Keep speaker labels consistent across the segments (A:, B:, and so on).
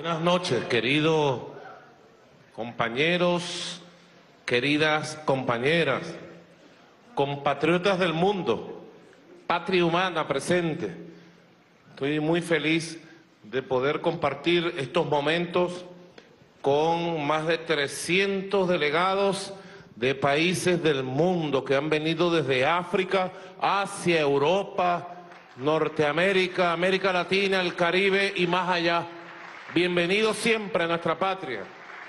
A: Buenas noches, queridos compañeros, queridas compañeras, compatriotas del mundo, patria humana presente. Estoy muy feliz de poder compartir estos momentos con más de 300 delegados de países del mundo que han venido desde África, Asia, Europa, Norteamérica, América Latina, el Caribe y más allá. Bienvenidos siempre a nuestra patria.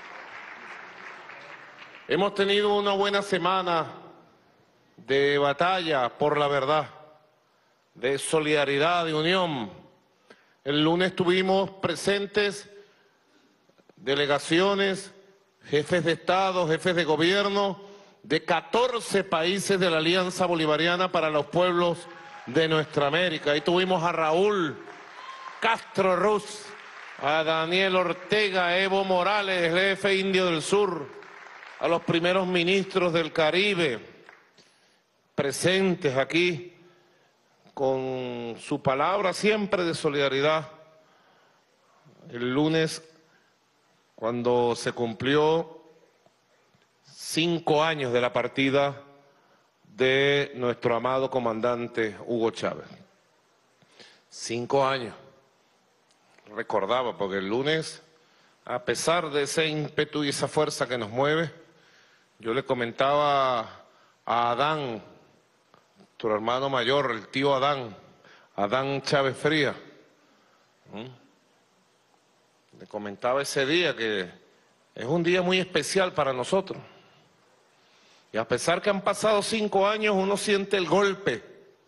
A: Hemos tenido una buena semana de batalla por la verdad, de solidaridad, de unión. El lunes tuvimos presentes delegaciones, jefes de Estado, jefes de gobierno de 14 países de la Alianza Bolivariana para los Pueblos de nuestra América. Ahí tuvimos a Raúl Castro Ruz, a Daniel Ortega, a Evo Morales, el jefe indio del sur, a los primeros ministros del Caribe, presentes aquí con su palabra siempre de solidaridad. El lunes, cuando se cumplió 5 años de la partida de nuestro amado comandante Hugo Chávez. 5 años. Recordaba, porque el lunes, a pesar de ese ímpetu y esa fuerza que nos mueve, yo le comentaba a Adán, tu hermano mayor, el tío Adán, Adán Chávez Frías, le comentaba ese día que es un día muy especial para nosotros. Y a pesar que han pasado 5 años, uno siente el golpe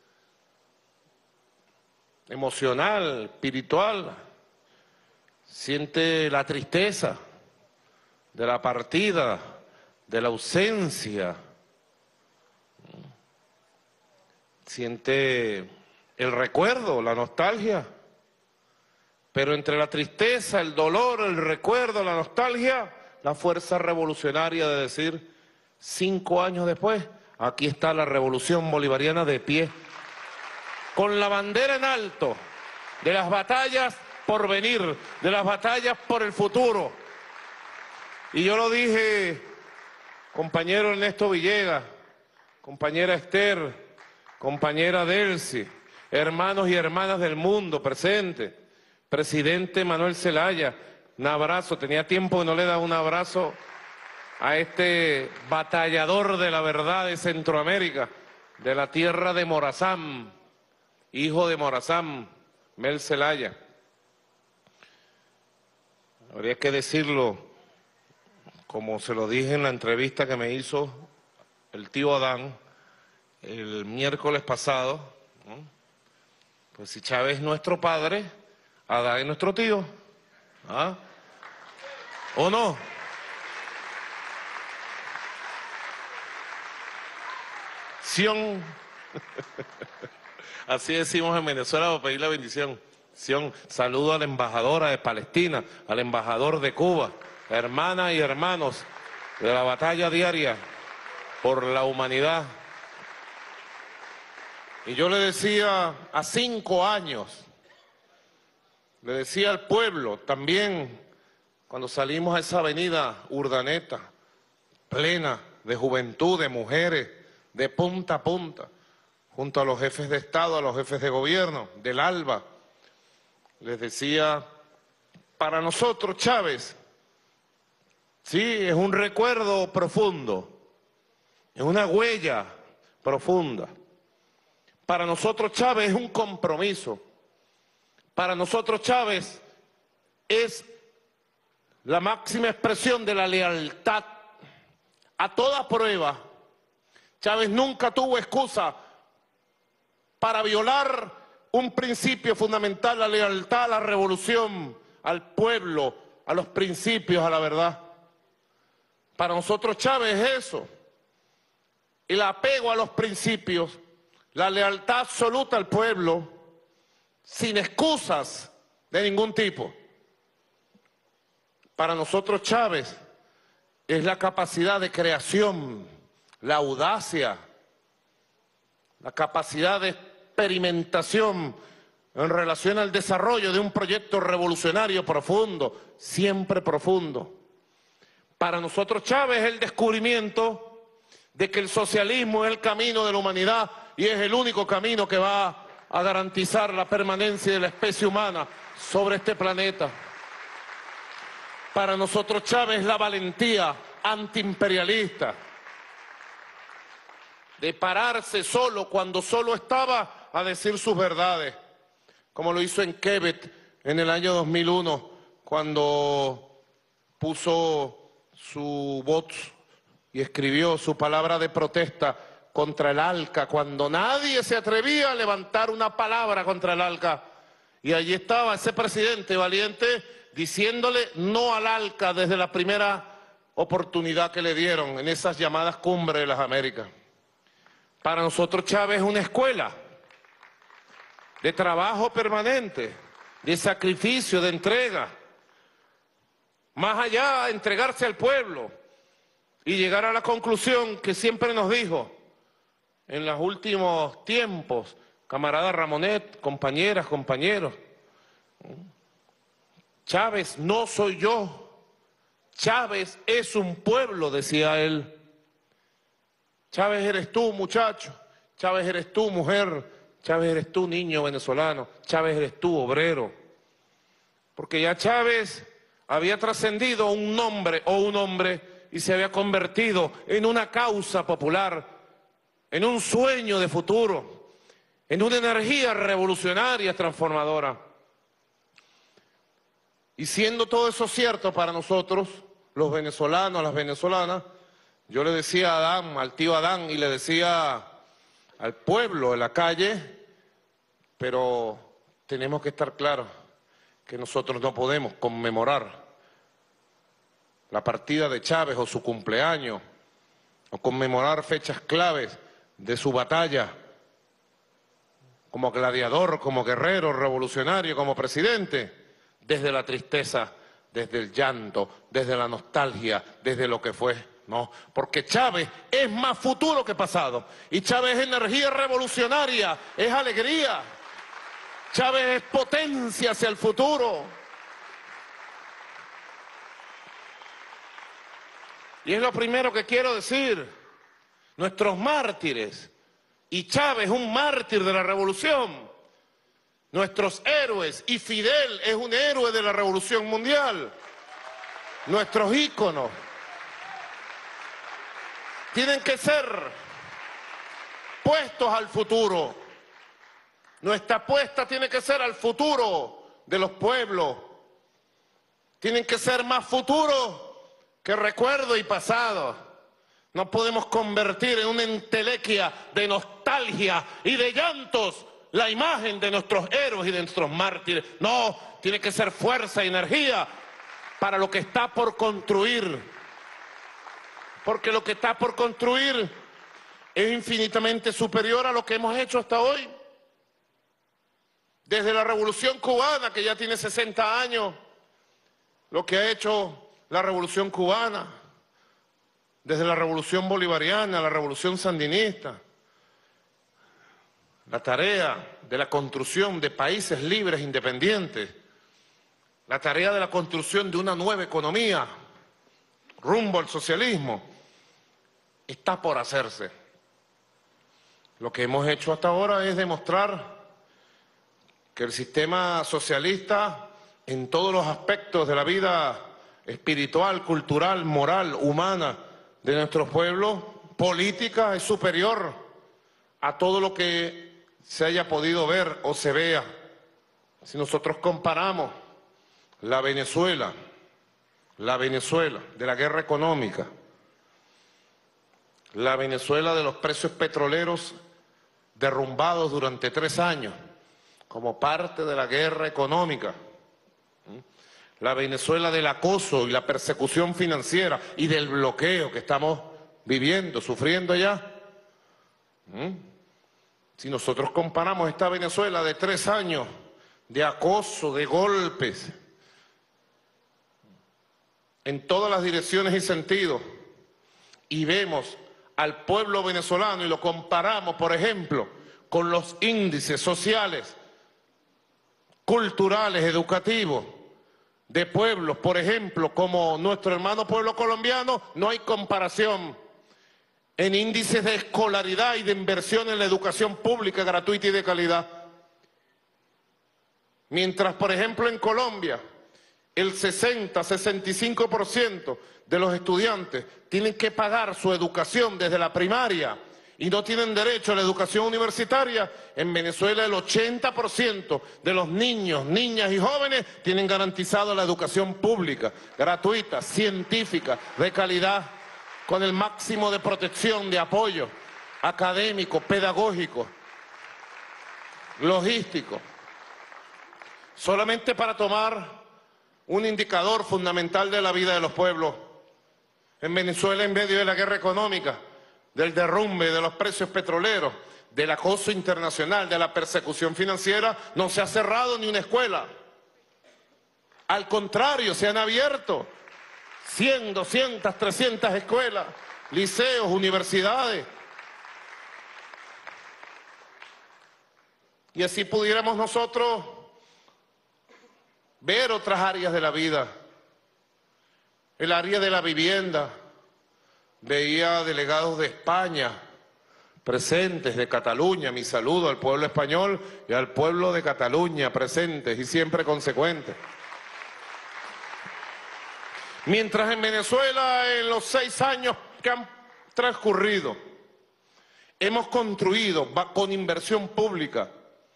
A: emocional, espiritual, siente la tristeza de la partida, de la ausencia, siente el recuerdo, la nostalgia, pero entre la tristeza, el dolor, el recuerdo, la nostalgia, la fuerza revolucionaria de decir, 5 años después, aquí está la revolución bolivariana de pie, con la bandera en alto de las batallas por venir, de las batallas por el futuro. Y yo lo dije, compañero Ernesto Villegas, compañera Esther, compañera Delcy, hermanos y hermanas del mundo presentes, presidente Manuel Zelaya, un abrazo, tenía tiempo que no le daba un abrazo a este batallador de la verdad de Centroamérica, de la tierra de Morazán, hijo de Morazán, Mel Zelaya. Habría que decirlo, como se lo dije en la entrevista que me hizo el tío Adán el miércoles pasado, ¿no? Pues si Chávez es nuestro padre, Adán es nuestro tío, ¿ah? ¿O no? Sion. Así decimos en Venezuela para pedir la bendición. Sion. Saludo a la embajadora de Palestina, al embajador de Cuba, hermanas y hermanos de la batalla diaria por la humanidad. Y yo le decía a 5 años, le decía al pueblo también, cuando salimos a esa avenida Urdaneta, plena de juventud, de mujeres, de punta a punta, junto a los jefes de Estado, a los jefes de gobierno, del ALBA, les decía, para nosotros Chávez, sí, es un recuerdo profundo, es una huella profunda. Para nosotros Chávez es un compromiso. Para nosotros Chávez es la máxima expresión de la lealtad a toda prueba. Chávez nunca tuvo excusa para violar un principio fundamental, la lealtad a la revolución, al pueblo, a los principios, a la verdad. Para nosotros Chávez es eso, el apego a los principios, la lealtad absoluta al pueblo, sin excusas de ningún tipo. Para nosotros Chávez es la capacidad de creación, la audacia, la capacidad de experimentación, en relación al desarrollo de un proyecto revolucionario profundo, siempre profundo. Para nosotros Chávez es el descubrimiento de que el socialismo es el camino de la humanidad y es el único camino que va a garantizar la permanencia de la especie humana sobre este planeta. Para nosotros Chávez es la valentía antiimperialista de pararse solo cuando solo estaba a decir sus verdades, como lo hizo en Quebec en el año 2001, cuando puso su voz y escribió su palabra de protesta contra el ALCA, cuando nadie se atrevía a levantar una palabra contra el ALCA. Y allí estaba ese presidente valiente diciéndole no al ALCA desde la primera oportunidad que le dieron en esas llamadas cumbres de las Américas. Para nosotros Chávez es una escuela de trabajo permanente, de sacrificio, de entrega. Más allá de entregarse al pueblo y llegar a la conclusión que siempre nos dijo en los últimos tiempos, camarada Ramonet, compañeras, compañeros, Chávez no soy yo, Chávez es un pueblo, decía él. Chávez eres tú, muchacho, Chávez eres tú, mujer, Chávez eres tú, niño venezolano, Chávez eres tú, obrero. Porque ya Chávez había trascendido un nombre o un hombre y se había convertido en una causa popular, en un sueño de futuro, en una energía revolucionaria transformadora. Y siendo todo eso cierto para nosotros, los venezolanos, las venezolanas, yo le decía a Adán, al tío Adán, y le decía al pueblo de la calle, pero tenemos que estar claros que nosotros no podemos conmemorar la partida de Chávez o su cumpleaños, o conmemorar fechas claves de su batalla como gladiador, como guerrero revolucionario, como presidente, desde la tristeza, desde el llanto, desde la nostalgia, desde lo que fue. No, porque Chávez es más futuro que pasado, y Chávez es energía revolucionaria, es alegría, Chávez es potencia hacia el futuro. Y es lo primero que quiero decir, nuestros mártires, y Chávez un mártir de la revolución, nuestros héroes, y Fidel es un héroe de la revolución mundial, nuestros íconos tienen que ser puestos al futuro. Nuestra apuesta tiene que ser al futuro de los pueblos. Tienen que ser más futuros que recuerdo y pasado. No podemos convertir en una entelequia de nostalgia y de llantos la imagen de nuestros héroes y de nuestros mártires. No, tiene que ser fuerza y energía para lo que está por construir. Porque lo que está por construir es infinitamente superior a lo que hemos hecho hasta hoy. Desde la Revolución Cubana, que ya tiene 60 años, lo que ha hecho la Revolución Cubana, desde la Revolución Bolivariana, la Revolución Sandinista, la tarea de la construcción de países libres e independientes, la tarea de la construcción de una nueva economía rumbo al socialismo, está por hacerse. Lo que hemos hecho hasta ahora es demostrar que el sistema socialista, en todos los aspectos de la vida espiritual, cultural, moral, humana de nuestros pueblos, política, es superior a todo lo que se haya podido ver o se vea. Si nosotros comparamos la Venezuela de la guerra económica, la Venezuela de los precios petroleros derrumbados durante 3 años, como parte de la guerra económica, la Venezuela del acoso y la persecución financiera y del bloqueo que estamos viviendo, sufriendo ya. Si nosotros comparamos esta Venezuela de 3 años de acoso, de golpes, en todas las direcciones y sentidos, y vemos al pueblo venezolano y lo comparamos, por ejemplo, con los índices sociales culturales, educativos, de pueblos, por ejemplo, como nuestro hermano pueblo colombiano, no hay comparación en índices de escolaridad y de inversión en la educación pública, gratuita y de calidad. Mientras, por ejemplo, en Colombia, el 60-65% de los estudiantes tienen que pagar su educación desde la primaria y no tienen derecho a la educación universitaria, en Venezuela el 80% de los niños, niñas y jóvenes tienen garantizado la educación pública, gratuita, científica, de calidad, con el máximo de protección, de apoyo académico, pedagógico, logístico. Solamente para tomar un indicador fundamental de la vida de los pueblos. En Venezuela, en medio de la guerra económica, del derrumbe de los precios petroleros, del acoso internacional, de la persecución financiera, no se ha cerrado ni una escuela. Al contrario, se han abierto 100, 200, 300 escuelas, liceos, universidades. Y así pudiéramos nosotros ver otras áreas de la vida. El área de la vivienda. Veía delegados de España presentes, de Cataluña. Mi saludo al pueblo español y al pueblo de Cataluña presentes y siempre consecuentes. Mientras en Venezuela, en los 6 años que han transcurrido, hemos construido con inversión pública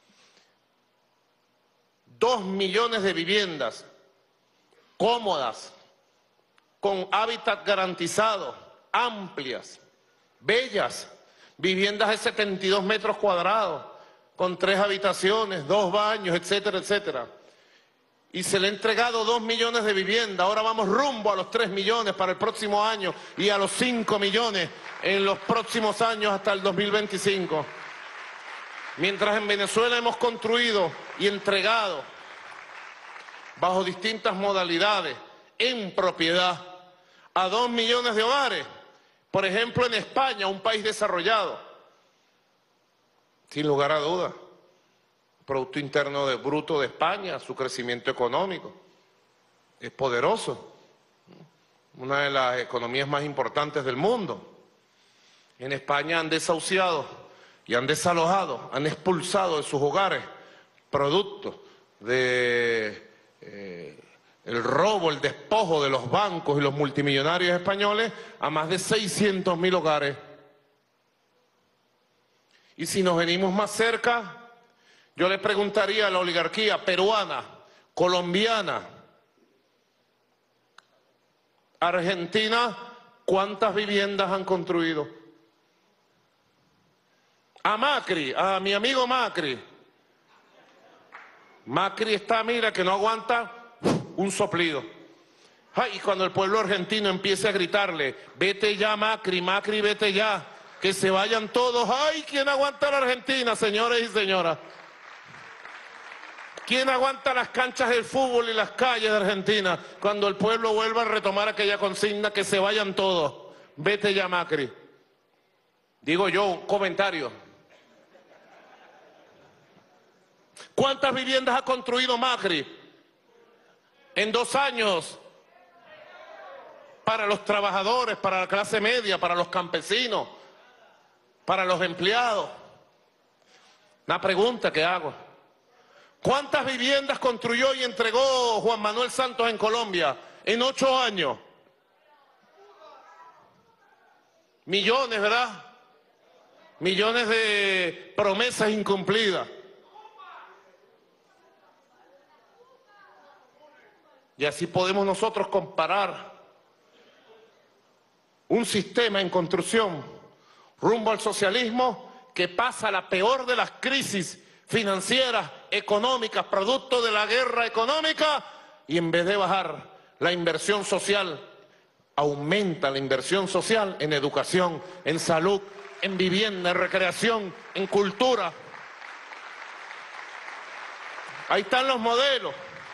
A: 2 millones de viviendas cómodas, con hábitat garantizado, amplias, bellas, viviendas de 72 metros cuadrados, con 3 habitaciones, 2 baños, etcétera, etcétera. Y se le ha entregado 2 millones de viviendas. Ahora vamos rumbo a los 3 millones para el próximo año y a los 5 millones en los próximos años hasta el 2025. Mientras en Venezuela hemos construido y entregado bajo distintas modalidades en propiedad a 2 millones de hogares. Por ejemplo, en España, un país desarrollado, sin lugar a dudas, Producto Interno Bruto de España, su crecimiento económico es poderoso, una de las economías más importantes del mundo. En España han desahuciado y han desalojado, han expulsado de sus hogares producto de el robo, el despojo de los bancos y los multimillonarios españoles a más de 600.000 hogares. Y si nos venimos más cerca, yo le preguntaría a la oligarquía peruana, colombiana, argentina, ¿cuántas viviendas han construido? A Macri, a mi amigo Macri. Macri está, mira, que no aguanta un soplido. Ay, y cuando el pueblo argentino empiece a gritarle, vete ya Macri, Macri, vete ya, que se vayan todos. Ay, ¿quién aguanta la Argentina, señores y señoras? ¿Quién aguanta las canchas del fútbol y las calles de Argentina cuando el pueblo vuelva a retomar aquella consigna, que se vayan todos? Vete ya Macri. Digo yo, un comentario. ¿Cuántas viviendas ha construido Macri en 2 años? Para los trabajadores, para la clase media, para los campesinos, para los empleados. Una pregunta que hago. ¿Cuántas viviendas construyó y entregó Juan Manuel Santos en Colombia en 8 años? Millones, ¿verdad? Millones de promesas incumplidas. Y así podemos nosotros comparar un sistema en construcción rumbo al socialismo que pasa la peor de las crisis financieras, económicas, producto de la guerra económica, y en vez de bajar la inversión social, aumenta la inversión social en educación, en salud, en vivienda, en recreación, en cultura. Ahí están los modelos.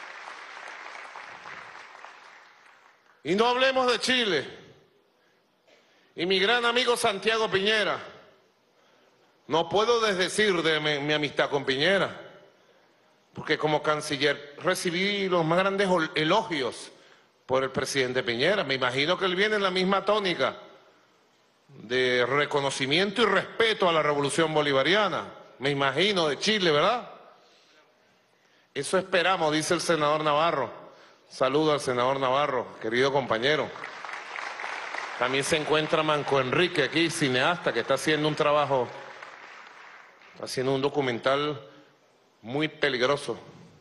A: Y no hablemos de Chile. Y mi gran amigo Santiago Piñera. No puedo desdecir de mi amistad con Piñera. porque como canciller recibí los más grandes elogios por el presidente Piñera. Me imagino que él viene en la misma tónica de reconocimiento y respeto a la revolución bolivariana. Me imagino, de Chile, ¿verdad? Eso esperamos, dice el senador Navarro. Saludo al senador Navarro, querido compañero. También se encuentra Manco Enrique aquí, cineasta, que está haciendo un trabajo, está haciendo un documental muy peligroso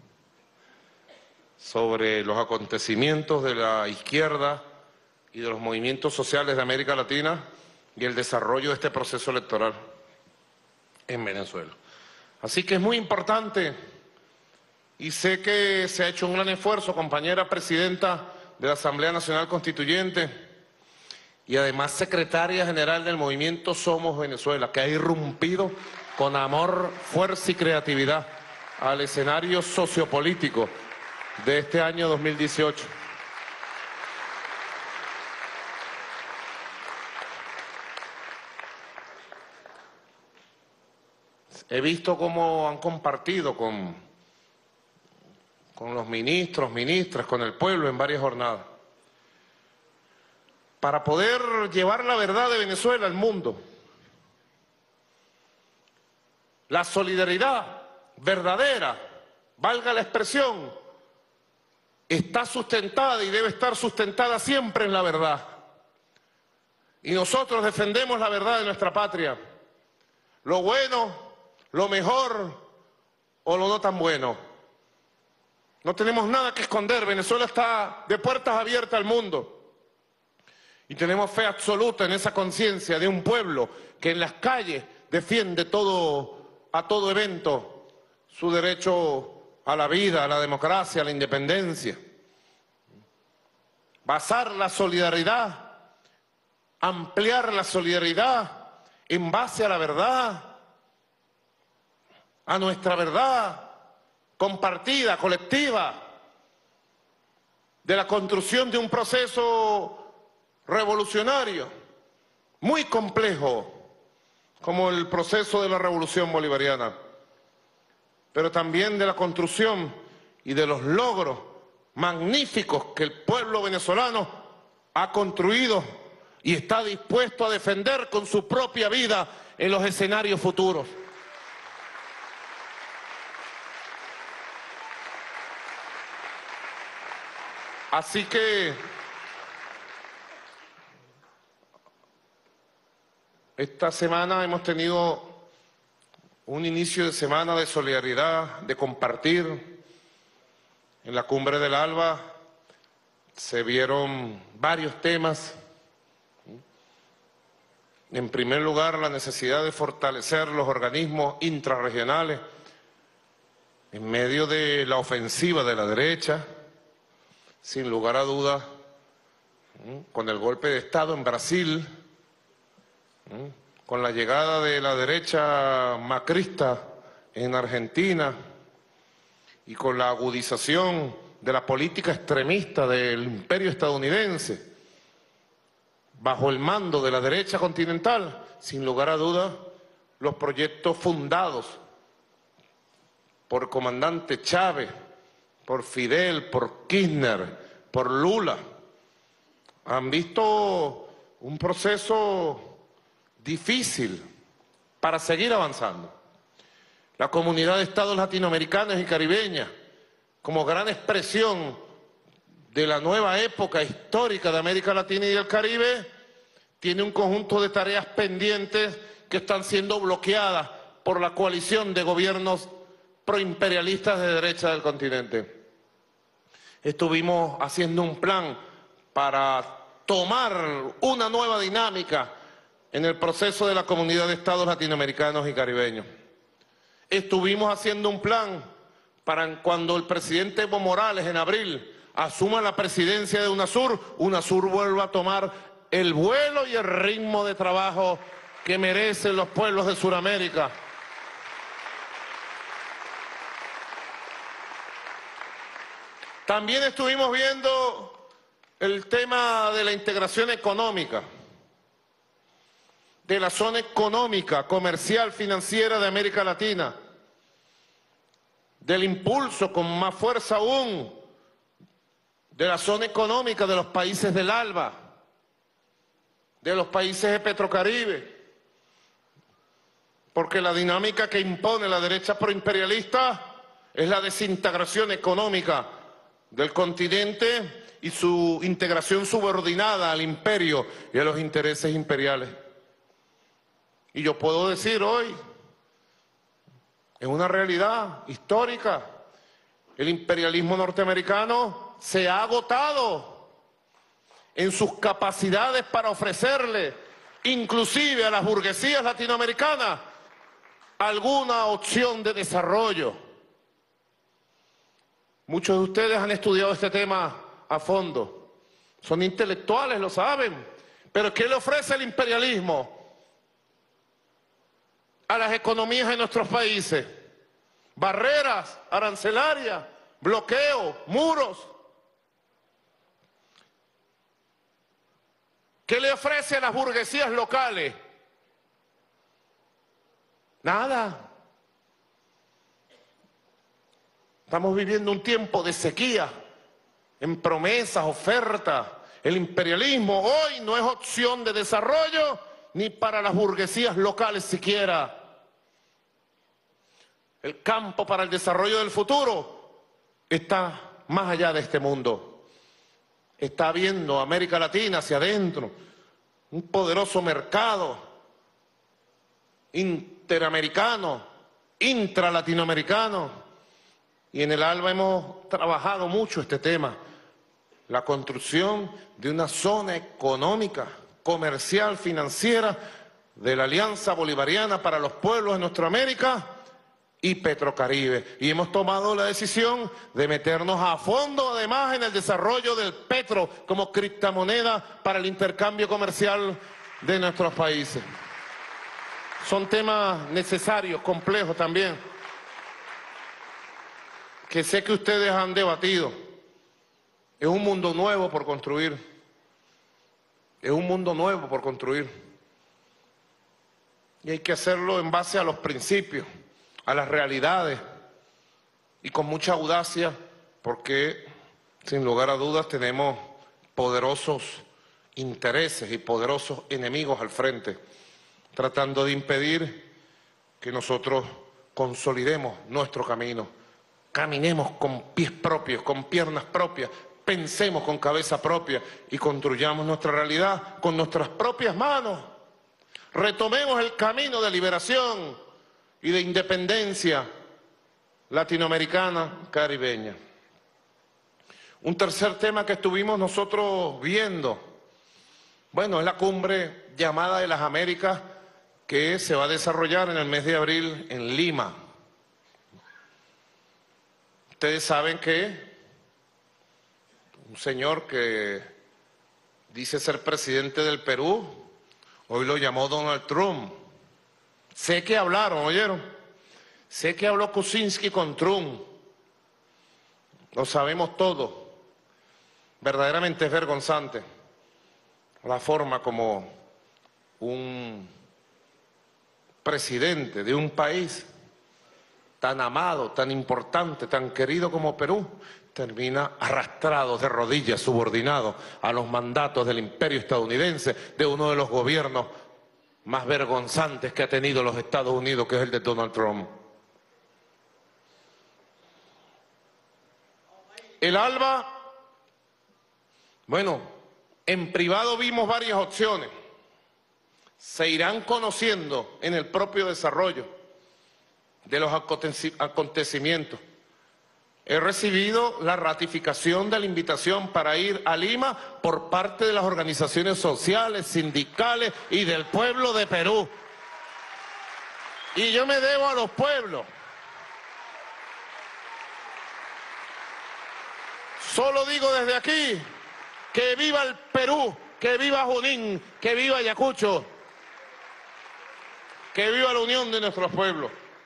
A: sobre los acontecimientos de la izquierda y de los movimientos sociales de América Latina y el desarrollo de este proceso electoral en Venezuela. Así que es muy importante y sé que se ha hecho un gran esfuerzo, compañera presidenta de la Asamblea Nacional Constituyente y además secretaria general del movimiento Somos Venezuela, que ha irrumpido con amor, fuerza y creatividad al escenario sociopolítico de este año 2018. He visto cómo han compartido con los ministros, ministras, con el pueblo en varias jornadas, para poder llevar la verdad de Venezuela al mundo. La solidaridad verdadera, valga la expresión, está sustentada y debe estar sustentada siempre en la verdad. Y nosotros defendemos la verdad de nuestra patria, lo bueno, lo mejor o lo no tan bueno. No tenemos nada que esconder, Venezuela está de puertas abiertas al mundo. Y tenemos fe absoluta en esa conciencia de un pueblo que en las calles defiende a todo evento su derecho a la vida, a la democracia, a la independencia. Basar la solidaridad, ampliar la solidaridad en base a la verdad, a nuestra verdad compartida, colectiva, de la construcción de un proceso revolucionario muy complejo, como el proceso de la revolución bolivariana, pero también de la construcción y de los logros magníficos que el pueblo venezolano ha construido y está dispuesto a defender con su propia vida en los escenarios futuros. Así que esta semana hemos tenido un inicio de semana de solidaridad, de compartir. En la Cumbre del ALBA se vieron varios temas. En primer lugar, la necesidad de fortalecer los organismos intrarregionales en medio de la ofensiva de la derecha, sin lugar a dudas, con el golpe de Estado en Brasil, con la llegada de la derecha macrista en Argentina y con la agudización de la política extremista del imperio estadounidense, bajo el mando de la derecha continental, sin lugar a dudas, los proyectos fundados por comandante Chávez, por Fidel, por Kirchner, por Lula, han visto un proceso difícil para seguir avanzando. La comunidad de estados latinoamericanos y caribeñas, como gran expresión de la nueva época histórica de América Latina y del Caribe, tiene un conjunto de tareas pendientes que están siendo bloqueadas por la coalición de gobiernos proimperialistas de derecha del continente. Estuvimos haciendo un plan para tomar una nueva dinámica en el proceso de la comunidad de estados latinoamericanos y caribeños. Estuvimos haciendo un plan para cuando el presidente Evo Morales en abril asuma la presidencia de UNASUR, UNASUR vuelva a tomar el vuelo y el ritmo de trabajo que merecen los pueblos de Sudamérica. También estuvimos viendo el tema de la integración económica, de la zona económica, comercial, financiera de América Latina, del impulso con más fuerza aún de la zona económica de los países del ALBA, de los países de Petrocaribe, porque la dinámica que impone la derecha proimperialista es la desintegración económica del continente y su integración subordinada al imperio y a los intereses imperiales. Y yo puedo decir hoy, es una realidad histórica, el imperialismo norteamericano se ha agotado en sus capacidades para ofrecerle, inclusive a las burguesías latinoamericanas, alguna opción de desarrollo. Muchos de ustedes han estudiado este tema a fondo, son intelectuales, lo saben, pero ¿qué le ofrece el imperialismo a las economías de nuestros países? Barreras arancelarias, bloqueos, muros. ¿Qué le ofrece a las burguesías locales? Nada. Estamos viviendo un tiempo de sequía en promesas, ofertas. El imperialismo hoy no es opción de desarrollo ni para las burguesías locales siquiera. El campo para el desarrollo del futuro está más allá de este mundo. Está viendo América Latina hacia adentro, un poderoso mercado interamericano, intralatinoamericano. Y en el ALBA hemos trabajado mucho este tema, la construcción de una zona económica, comercial, financiera de la Alianza Bolivariana para los Pueblos de nuestra América y Petrocaribe. Y hemos tomado la decisión de meternos a fondo además en el desarrollo del petro como criptomoneda para el intercambio comercial de nuestros países. Son temas necesarios, complejos también, que sé que ustedes han debatido. Es un mundo nuevo por construir. Es un mundo nuevo por construir. Y hay que hacerlo en base a los principios, a las realidades y con mucha audacia, porque sin lugar a dudas tenemos poderosos intereses y poderosos enemigos al frente, tratando de impedir que nosotros consolidemos nuestro camino, caminemos con pies propios, con piernas propias, pensemos con cabeza propia y construyamos nuestra realidad con nuestras propias manos. Retomemos el camino de liberación y de independencia latinoamericana, caribeña. Un tercer tema que estuvimos nosotros viendo, bueno, es la cumbre llamada de las Américas que se va a desarrollar en el mes de abril en Lima. Ustedes saben que un señor que dice ser presidente del Perú, hoy lo llamó Donald Trump. Sé que hablaron, ¿oyeron? Sé que habló Kuczynski con Trump. Lo sabemos todos. Verdaderamente es vergonzante la forma como un presidente de un país tan amado, tan importante, tan querido como Perú, termina arrastrado de rodillas, subordinado a los mandatos del imperio estadounidense, de uno de los gobiernos más vergonzantes que ha tenido los Estados Unidos, que es el de Donald Trump. El ALBA, bueno, en privado vimos varias opciones. Se irán conociendo en el propio desarrollo de los acontecimientos. He recibido la ratificación de la invitación para ir a Lima por parte de las organizaciones sociales, sindicales y del pueblo de Perú. Y yo me debo a los pueblos. Solo digo desde aquí que viva el Perú, que viva Junín, que viva Ayacucho, que viva la unión de nuestros pueblos.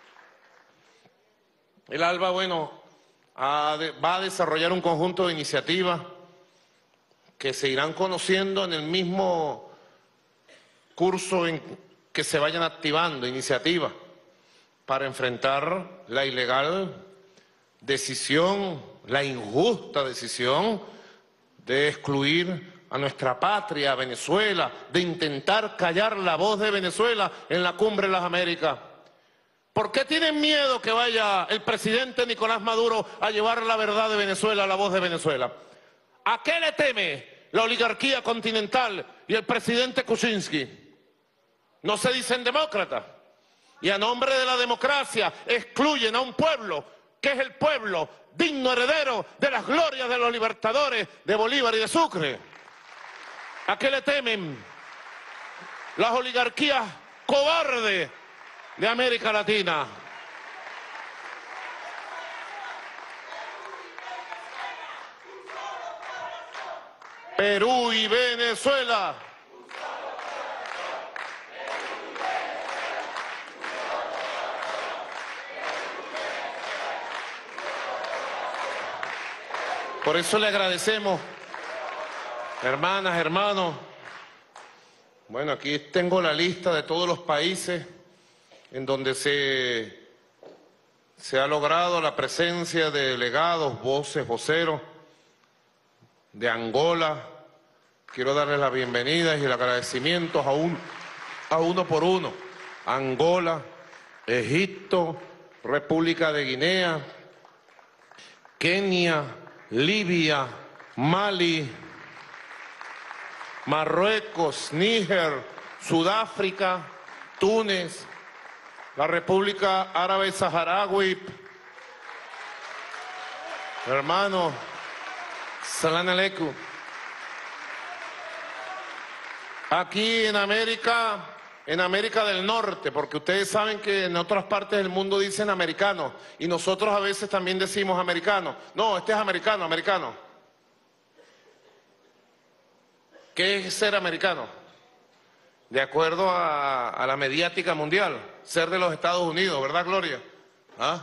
A: El ALBA, bueno, va a desarrollar un conjunto de iniciativas que se irán conociendo en el mismo curso en que se vayan activando iniciativas para enfrentar la ilegal decisión, la injusta decisión de excluir a nuestra patria, Venezuela, de intentar callar la voz de Venezuela en la Cumbre de las Américas. ¿Por qué tienen miedo que vaya el presidente Nicolás Maduro a llevar la verdad de Venezuela, la voz de Venezuela? ¿A qué le teme la oligarquía continental y el presidente Kuczynski? No se dicen demócratas. Y a nombre de la democracia excluyen a un pueblo que es el pueblo digno heredero de las glorias de los libertadores de Bolívar y de Sucre. ¿A qué le temen las oligarquías cobardes de América Latina? Perú y Venezuela. Por eso le agradecemos, hermanas, hermanos. Bueno, aquí tengo la lista de todos los países en donde se ha logrado la presencia de delegados, voceros de Angola. Quiero darles las bienvenidas y el agradecimiento a uno por uno. Angola, Egipto, República de Guinea, Kenia, Libia, Mali, Marruecos, Níger, Sudáfrica, Túnez, la República Árabe Saharaui, hermano, Salam Aleikum. Aquí en América del Norte, porque ustedes saben que en otras partes del mundo dicen americanos, y nosotros a veces también decimos americanos. No, este es americano, americano. ¿Qué es ser americano? De acuerdo a la mediática mundial, ser de los Estados Unidos, ¿verdad, Gloria? ¿Ah?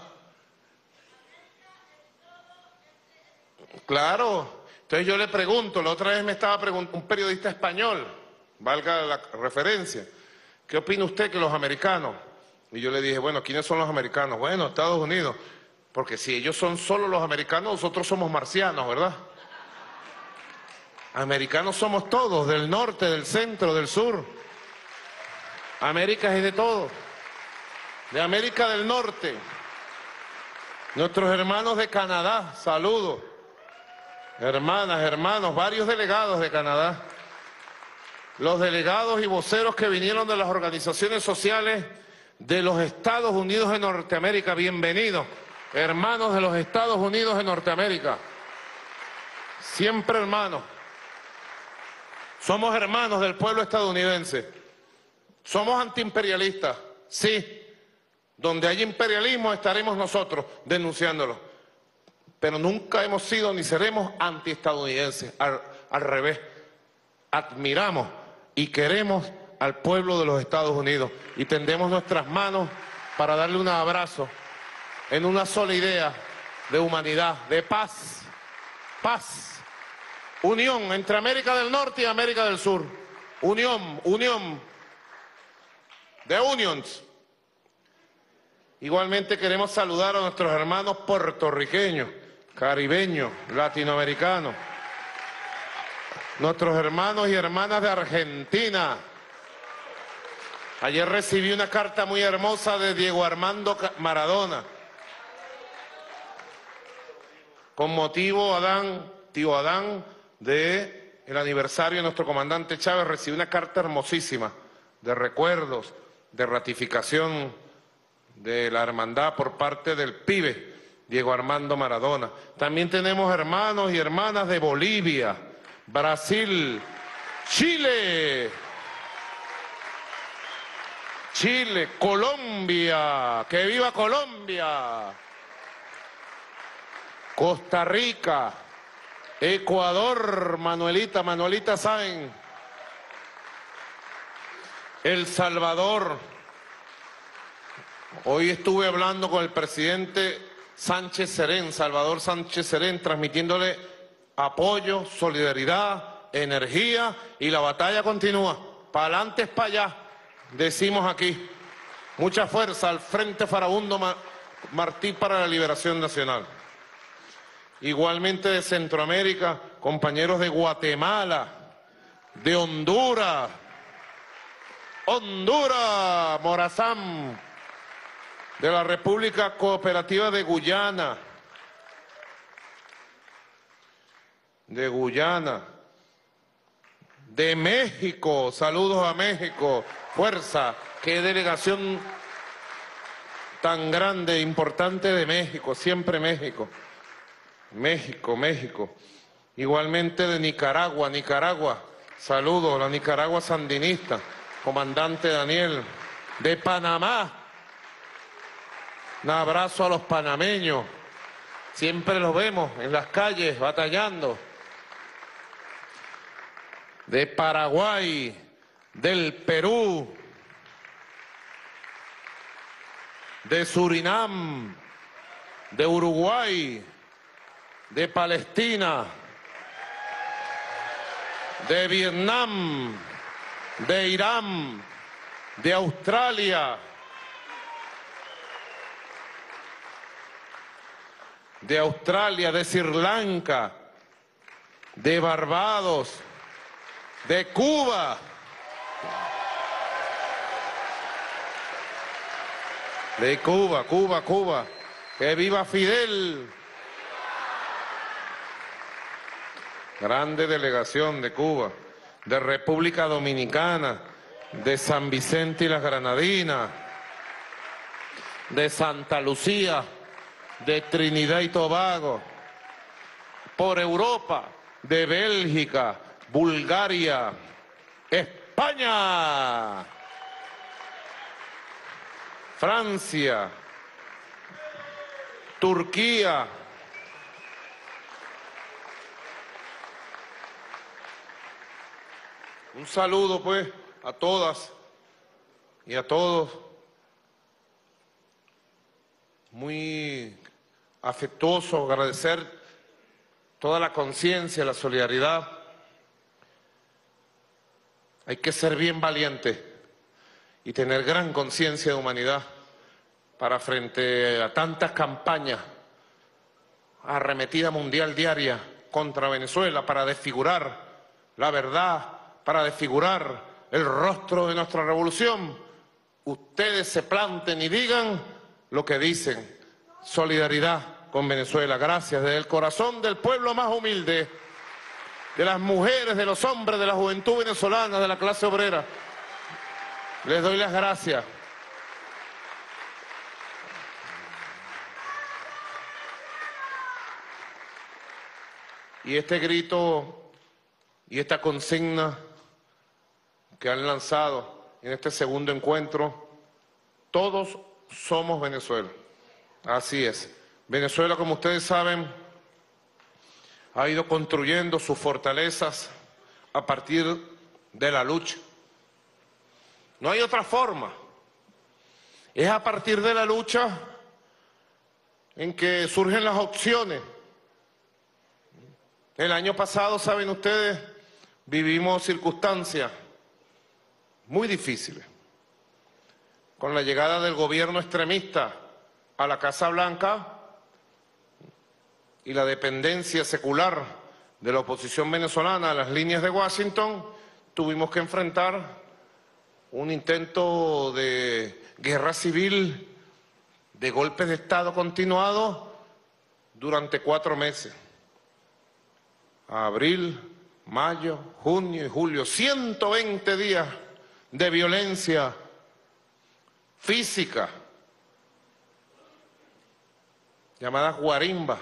A: Claro. Entonces yo le pregunto, la otra vez me estaba preguntando un periodista español, valga la referencia, ¿qué opina usted que los americanos? Y yo le dije, bueno, ¿quiénes son los americanos? Bueno, Estados Unidos, porque si ellos son solo los americanos, nosotros somos marcianos, ¿verdad? Americanos somos todos, del norte, del centro, del sur. América es de todos. De América del Norte. Nuestros hermanos de Canadá, saludos. Hermanas, hermanos, varios delegados de Canadá. Los delegados y voceros que vinieron de las organizaciones sociales de los Estados Unidos de Norteamérica, bienvenidos, hermanos de los Estados Unidos de Norteamérica. Siempre hermanos. Somos hermanos del pueblo estadounidense. Somos antiimperialistas, sí. Donde hay imperialismo estaremos nosotros denunciándolo. Pero nunca hemos sido ni seremos antiestadounidenses. Al revés, admiramos y queremos al pueblo de los Estados Unidos y tendemos nuestras manos para darle un abrazo en una sola idea de humanidad, de paz, paz, unión entre América del Norte y América del Sur, unión, de unions. Igualmente queremos saludar a nuestros hermanos puertorriqueños, caribeños, latinoamericanos, nuestros hermanos y hermanas de Argentina. Ayer recibí una carta muy hermosa de Diego Armando Maradona, con motivo, tío Adán, del aniversario de nuestro comandante Chávez. Recibí una carta hermosísima de recuerdos, de ratificación de la hermandad por parte del pibe Diego Armando Maradona. También tenemos hermanos y hermanas de Bolivia, Brasil, Chile, Colombia, ¡que viva Colombia! Costa Rica, Ecuador, Manuelita, ¿saben? El Salvador. Hoy estuve hablando con el presidente Sánchez Serén, Salvador Sánchez Serén, transmitiéndole apoyo, solidaridad, energía, y la batalla continúa. Para adelante es para allá, decimos aquí. Mucha fuerza al Frente Farabundo Martí para la Liberación Nacional. igualmente de Centroamérica, compañeros de Guatemala, de Honduras, Morazán, de la República Cooperativa de Guyana, de México, saludos a México, fuerza, qué delegación tan grande, importante de México, siempre México, México. Igualmente de Nicaragua, saludos a la Nicaragua sandinista, comandante Daniel, de Panamá, un abrazo a los panameños, siempre los vemos en las calles batallando, de Paraguay, del Perú, de Surinam, de Uruguay, de Palestina, de Vietnam, de Irán, de Australia, de Sri Lanka, de Barbados, de Cuba, Cuba, que viva Fidel. Grande delegación de Cuba, de República Dominicana, de San Vicente y las Granadinas, de Santa Lucía, de Trinidad y Tobago, por Europa, de Bélgica, Bulgaria, España, Francia, Turquía, un saludo pues a todas y a todos, muy afectuoso, agradecer toda la conciencia, la solidaridad. Hay que ser bien valiente y tener gran conciencia de humanidad para frente a tantas campañas, arremetida mundial diaria contra Venezuela para desfigurar la verdad, para desfigurar el rostro de nuestra revolución. Ustedes se planten y digan lo que dicen. Solidaridad con Venezuela. Gracias desde el corazón del pueblo más humilde, de las mujeres, de los hombres, de la juventud venezolana, de la clase obrera. Les doy las gracias. Y este grito y esta consigna que han lanzado en este segundo encuentro, todos somos Venezuela. Así es. Venezuela, como ustedes saben, ha ido construyendo sus fortalezas a partir de la lucha. No hay otra forma. Es a partir de la lucha en que surgen las opciones. El año pasado, saben ustedes, vivimos circunstancias muy difíciles. Con la llegada del gobierno extremista a la Casa Blanca y la dependencia secular de la oposición venezolana a las líneas de Washington, tuvimos que enfrentar un intento de guerra civil, de golpes de Estado continuados durante 4 meses. Abril, mayo, junio y julio, 120 días de violencia física, llamadas guarimbas,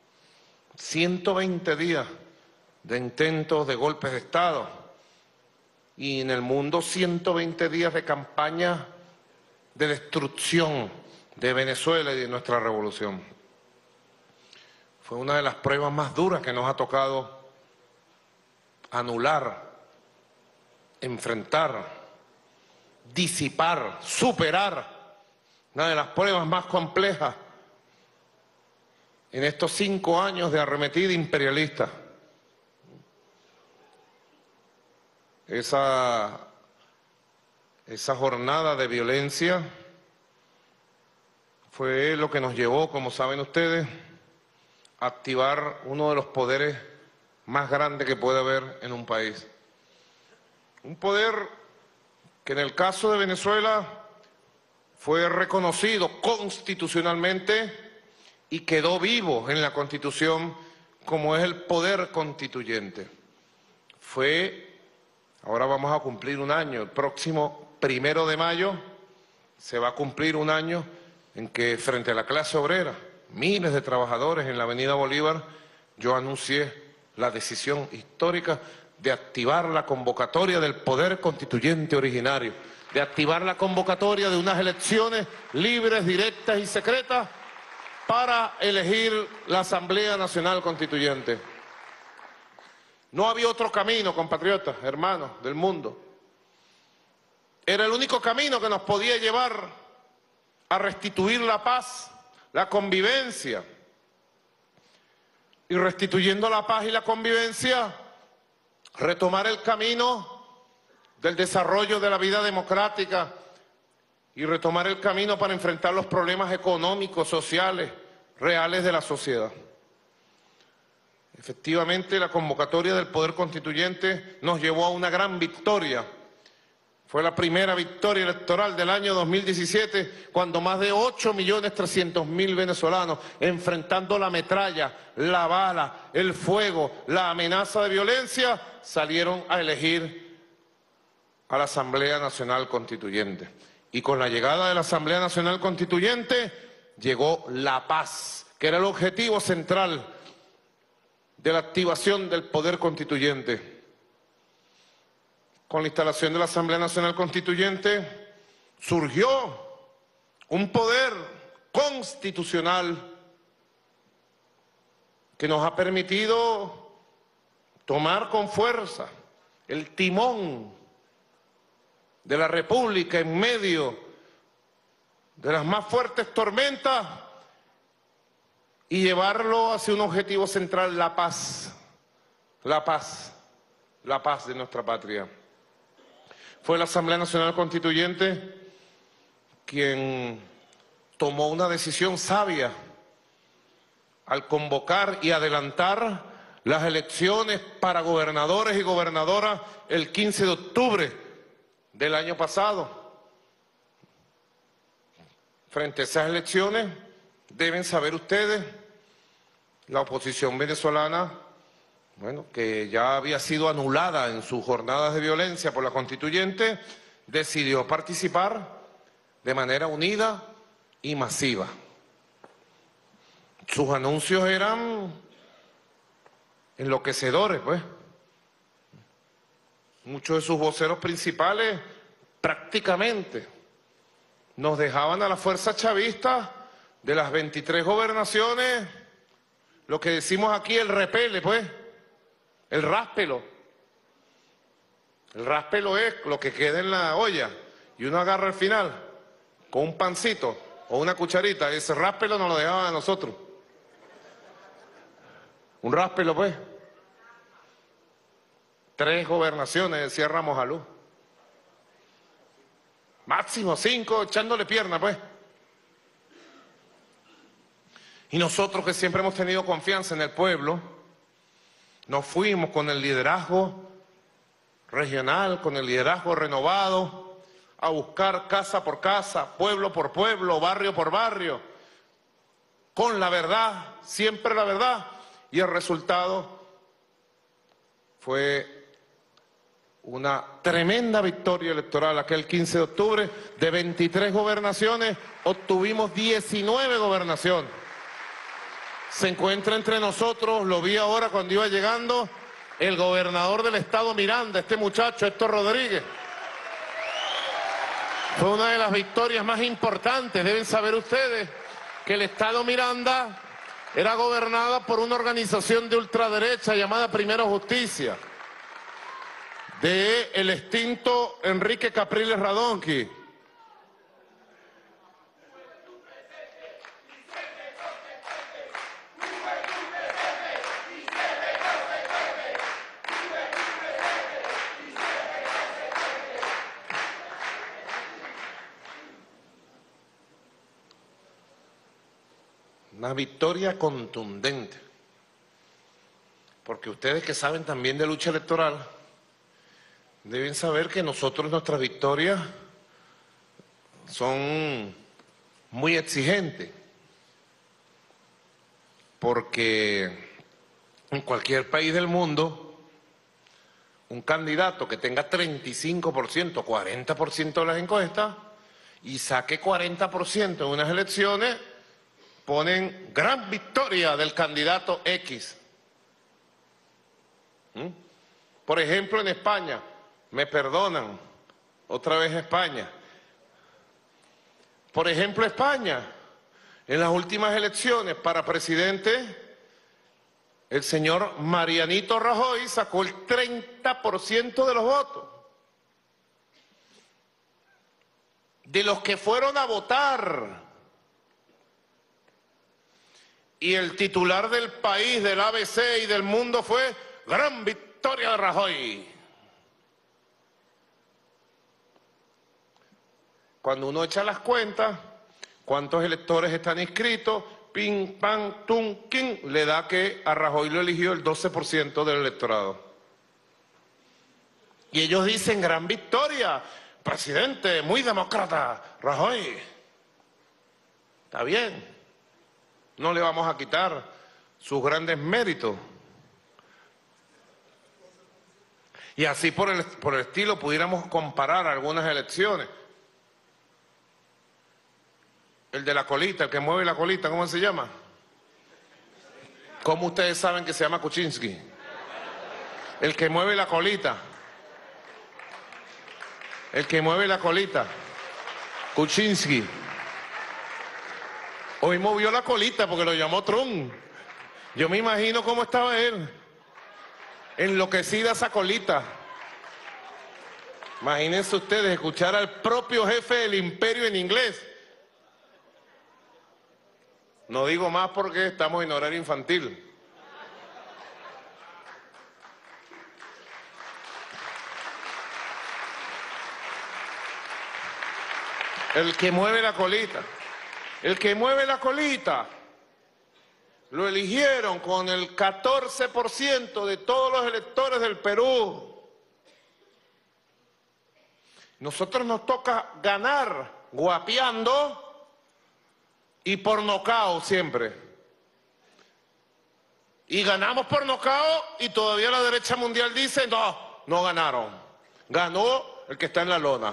A: 120 días de intentos de golpes de Estado y en el mundo 120 días de campaña de destrucción de Venezuela y de nuestra revolución. Fue una de las pruebas más duras que nos ha tocado anular, enfrentar, disipar, superar, una de las pruebas más complejas en estos 5 años de arremetida imperialista. Esa jornada de violencia fue lo que nos llevó, como saben ustedes, activar uno de los poderes más grandes que puede haber en un país. Un poder que en el caso de Venezuela fue reconocido constitucionalmente y quedó vivo en la Constitución, como es el poder constituyente. Ahora vamos a cumplir un año, el próximo 1 de mayo se va a cumplir un año en que frente a la clase obrera, miles de trabajadores en la Avenida Bolívar, yo anuncié la decisión histórica de activar la convocatoria del poder constituyente originario, de activar la convocatoria de unas elecciones libres, directas y secretas para elegir la Asamblea Nacional Constituyente. No había otro camino, compatriotas, hermanos del mundo. Era el único camino que nos podía llevar a restituir la paz, la convivencia. Y restituyendo la paz y la convivencia, retomar el camino del desarrollo de la vida democrática y retomar el camino para enfrentar los problemas económicos, sociales, reales de la sociedad. Efectivamente, la convocatoria del Poder Constituyente nos llevó a una gran victoria. Fue la primera victoria electoral del año 2017, cuando más de 8.300.000 venezolanos, enfrentando la metralla, la bala, el fuego, la amenaza de violencia, salieron a elegir a la Asamblea Nacional Constituyente. Y con la llegada de la Asamblea Nacional Constituyente, llegó la paz, que era el objetivo central de la activación del Poder Constituyente. Con la instalación de la Asamblea Nacional Constituyente surgió un poder constitucional que nos ha permitido tomar con fuerza el timón de la República en medio de las más fuertes tormentas y llevarlo hacia un objetivo central, la paz, la paz, la paz de nuestra patria. Fue la Asamblea Nacional Constituyente quien tomó una decisión sabia al convocar y adelantar las elecciones para gobernadores y gobernadoras el 15 de octubre del año pasado. Frente a esas elecciones, deben saber ustedes, la oposición venezolana, que ya había sido anulada en sus jornadas de violencia por la Constituyente, decidió participar de manera unida y masiva. Sus anuncios eran enloquecedores, pues. Muchos de sus voceros principales prácticamente nos dejaban a la fuerza chavista de las 23 gobernaciones, lo que decimos aquí el repele, pues, el ráspelo. El ráspelo es lo que queda en la olla y uno agarra al final con un pancito o una cucharita, ese ráspelo nos lo dejaban a nosotros. Un ráspelo, pues. 3 gobernaciones, decía Ramos Alú. Máximo 5, echándole pierna, pues. Y nosotros, que siempre hemos tenido confianza en el pueblo, nos fuimos con el liderazgo regional, con el liderazgo renovado, a buscar casa por casa, pueblo por pueblo, barrio por barrio, con la verdad, siempre la verdad. Y el resultado fue una tremenda victoria electoral. Aquel 15 de octubre, de 23 gobernaciones, obtuvimos 19 gobernaciones. Se encuentra entre nosotros, lo vi ahora cuando iba llegando, el gobernador del estado Miranda, este muchacho, Héctor Rodríguez. Fue una de las victorias más importantes. Deben saber ustedes que el estado Miranda era gobernada por una organización de ultraderecha llamada Primero Justicia, de el extinto Enrique Capriles Radonqui. Una victoria contundente. porque ustedes que saben también de lucha electoral, deben saber que nosotros nuestras victorias son muy exigentes, porque en cualquier país del mundo, un candidato que tenga 35%, 40% de las encuestas y saque 40% en unas elecciones, ponen gran victoria del candidato X. Por ejemplo, en España, me perdonan, otra vez España. Por ejemplo, España, en las últimas elecciones para presidente, el señor Marianito Rajoy sacó el 30% de los votos. De los que fueron a votar. Y el titular del país, del ABC y del mundo fue gran victoria de Rajoy. Cuando uno echa las cuentas, cuántos electores están inscritos, ping, pam, tum, king, le da que a Rajoy lo eligió el 12% del electorado. Y ellos dicen, gran victoria, presidente, muy demócrata, Rajoy. Está bien, no le vamos a quitar sus grandes méritos. Y así por el estilo pudiéramos comparar algunas elecciones. El de la colita, el que mueve la colita, ¿cómo se llama? ¿Cómo ustedes saben que se llama Kuczynski? El que mueve la colita. El que mueve la colita. Kuczynski. Hoy movió la colita porque lo llamó Trump. Yo me imagino cómo estaba él. Enloquecida esa colita. Imagínense ustedes escuchar al propio jefe del imperio en inglés. No digo más porque estamos en horario infantil. El que mueve la colita. El que mueve la colita. Lo eligieron con el 14% de todos los electores del Perú. Nosotros nos toca ganar guapeando y por nocaut siempre. Y ganamos por nocaut y todavía la derecha mundial dice, no ganaron. Ganó el que está en la lona.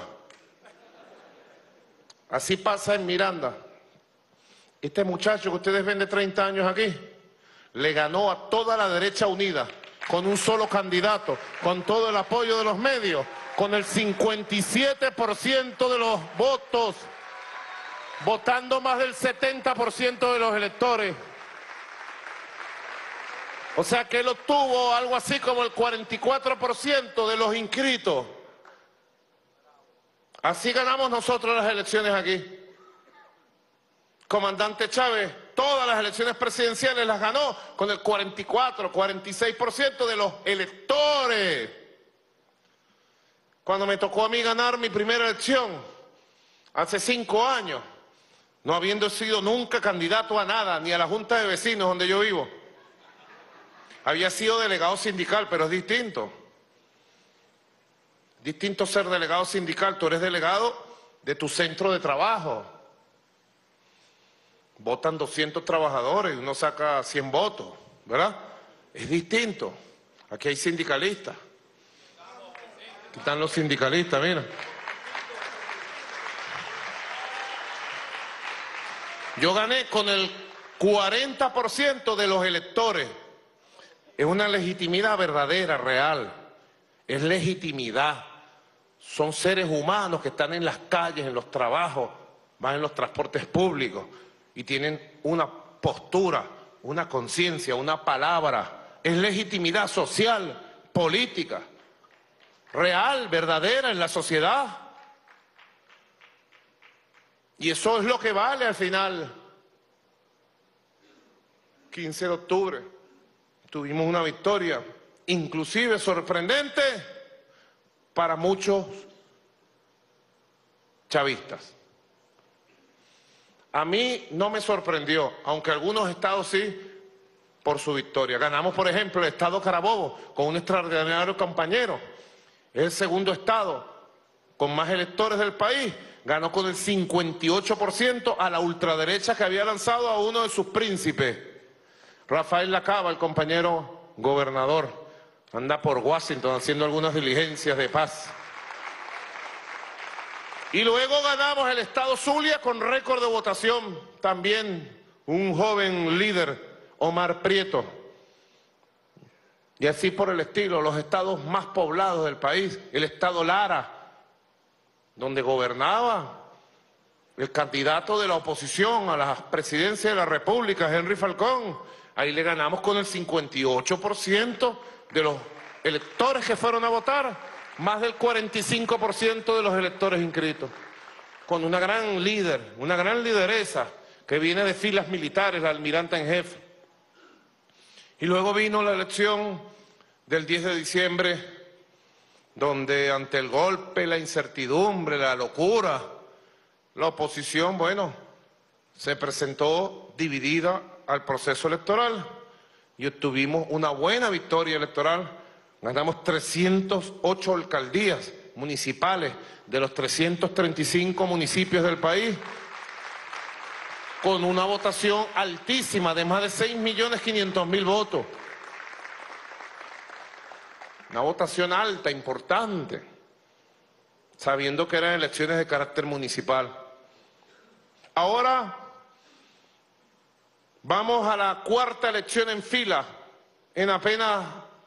A: Así pasa en Miranda. Este muchacho que ustedes ven de 30 años aquí, le ganó a toda la derecha unida, con un solo candidato, con todo el apoyo de los medios, con el 57% de los votos, votando más del 70% de los electores. O sea que él obtuvo algo así como el 44% de los inscritos. Así ganamos nosotros las elecciones aquí. Comandante Chávez, todas las elecciones presidenciales las ganó con el 44, 46% de los electores. Cuando me tocó a mí ganar mi primera elección, hace 5 años, no habiendo sido nunca candidato a nada, ni a la Junta de Vecinos donde yo vivo. Había sido delegado sindical, pero es distinto. Distinto ser delegado sindical, tú eres delegado de tu centro de trabajo. Votan 200 trabajadores y uno saca 100 votos, ¿verdad? Es distinto. Aquí hay sindicalistas. Aquí están los sindicalistas, mira. Yo gané con el 40% de los electores. Es una legitimidad verdadera, real. Es legitimidad. Son seres humanos que están en las calles, en los trabajos, van en los transportes públicos y tienen una postura, una conciencia, una palabra. Es legitimidad social, política, real, verdadera en la sociedad. Y eso es lo que vale al final. 15 de octubre tuvimos una victoria, inclusive sorprendente para muchos chavistas. A mí no me sorprendió, aunque algunos estados sí, por su victoria. Ganamos, por ejemplo, el estado Carabobo con un extraordinario compañero. Es el segundo estado con más electores del país. Ganó con el 58% a la ultraderecha que había lanzado a uno de sus príncipes. Rafael Lacaba, el compañero gobernador, anda por Washington haciendo algunas diligencias de paz. Y luego ganamos el estado Zulia con récord de votación. También un joven líder, Omar Prieto. Y así por el estilo, los estados más poblados del país. El estado Lara, donde gobernaba el candidato de la oposición a la presidencia de la República, Henry Falcón. Ahí le ganamos con el 58% de los electores que fueron a votar, más del 45% de los electores inscritos. Con una gran líder, una gran lideresa que viene de filas militares, la almiranta en jefe. Y luego vino la elección del 10 de diciembre, donde ante el golpe, la incertidumbre, la locura, la oposición, bueno, se presentó dividida al proceso electoral y obtuvimos una buena victoria electoral. Ganamos 308 alcaldías municipales de los 335 municipios del país, con una votación altísima de más de 6.500.000 votos. Una votación alta, importante, sabiendo que eran elecciones de carácter municipal. Ahora vamos a la cuarta elección en fila en apenas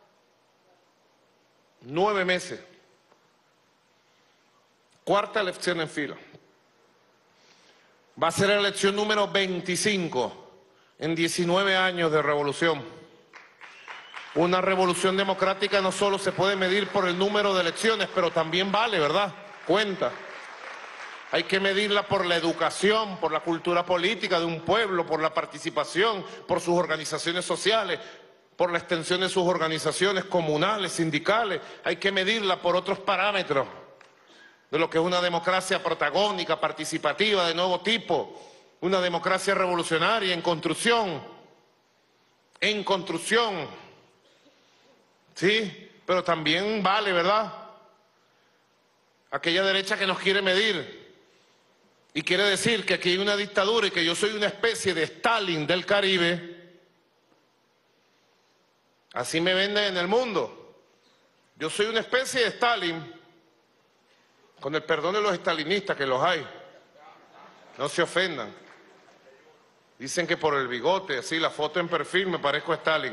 A: 9 meses. Cuarta elección en fila. Va a ser la elección número 25 en 19 años de revolución. Una revolución democrática no solo se puede medir por el número de elecciones, pero también vale, ¿verdad? Cuenta. Hay que medirla por la educación, por la cultura política de un pueblo, por la participación, por sus organizaciones sociales, por la extensión de sus organizaciones comunales, sindicales. Hay que medirla por otros parámetros de lo que es una democracia protagónica, participativa, de nuevo tipo, una democracia revolucionaria en construcción, ¿sí? Pero también vale, ¿verdad? Aquella derecha que nos quiere medir y quiere decir que aquí hay una dictadura y que yo soy una especie de Stalin del Caribe. Así me venden en el mundo. Yo soy una especie de Stalin, con el perdón de los stalinistas, que los hay. No se ofendan. Dicen que por el bigote, así la foto en perfil, me parezco a Stalin.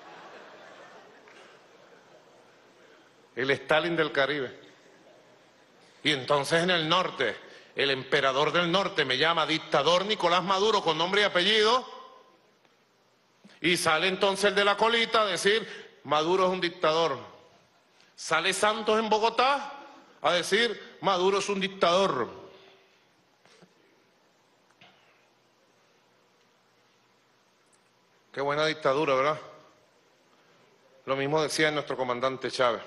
A: El Stalin del Caribe. Y entonces en el norte, el emperador del norte me llama dictador Nicolás Maduro con nombre y apellido, y sale entonces el de la colita a decir Maduro es un dictador. Sale Santos en Bogotá a decir Maduro es un dictador. Qué buena dictadura, ¿verdad? Lo mismo decía nuestro comandante Chávez.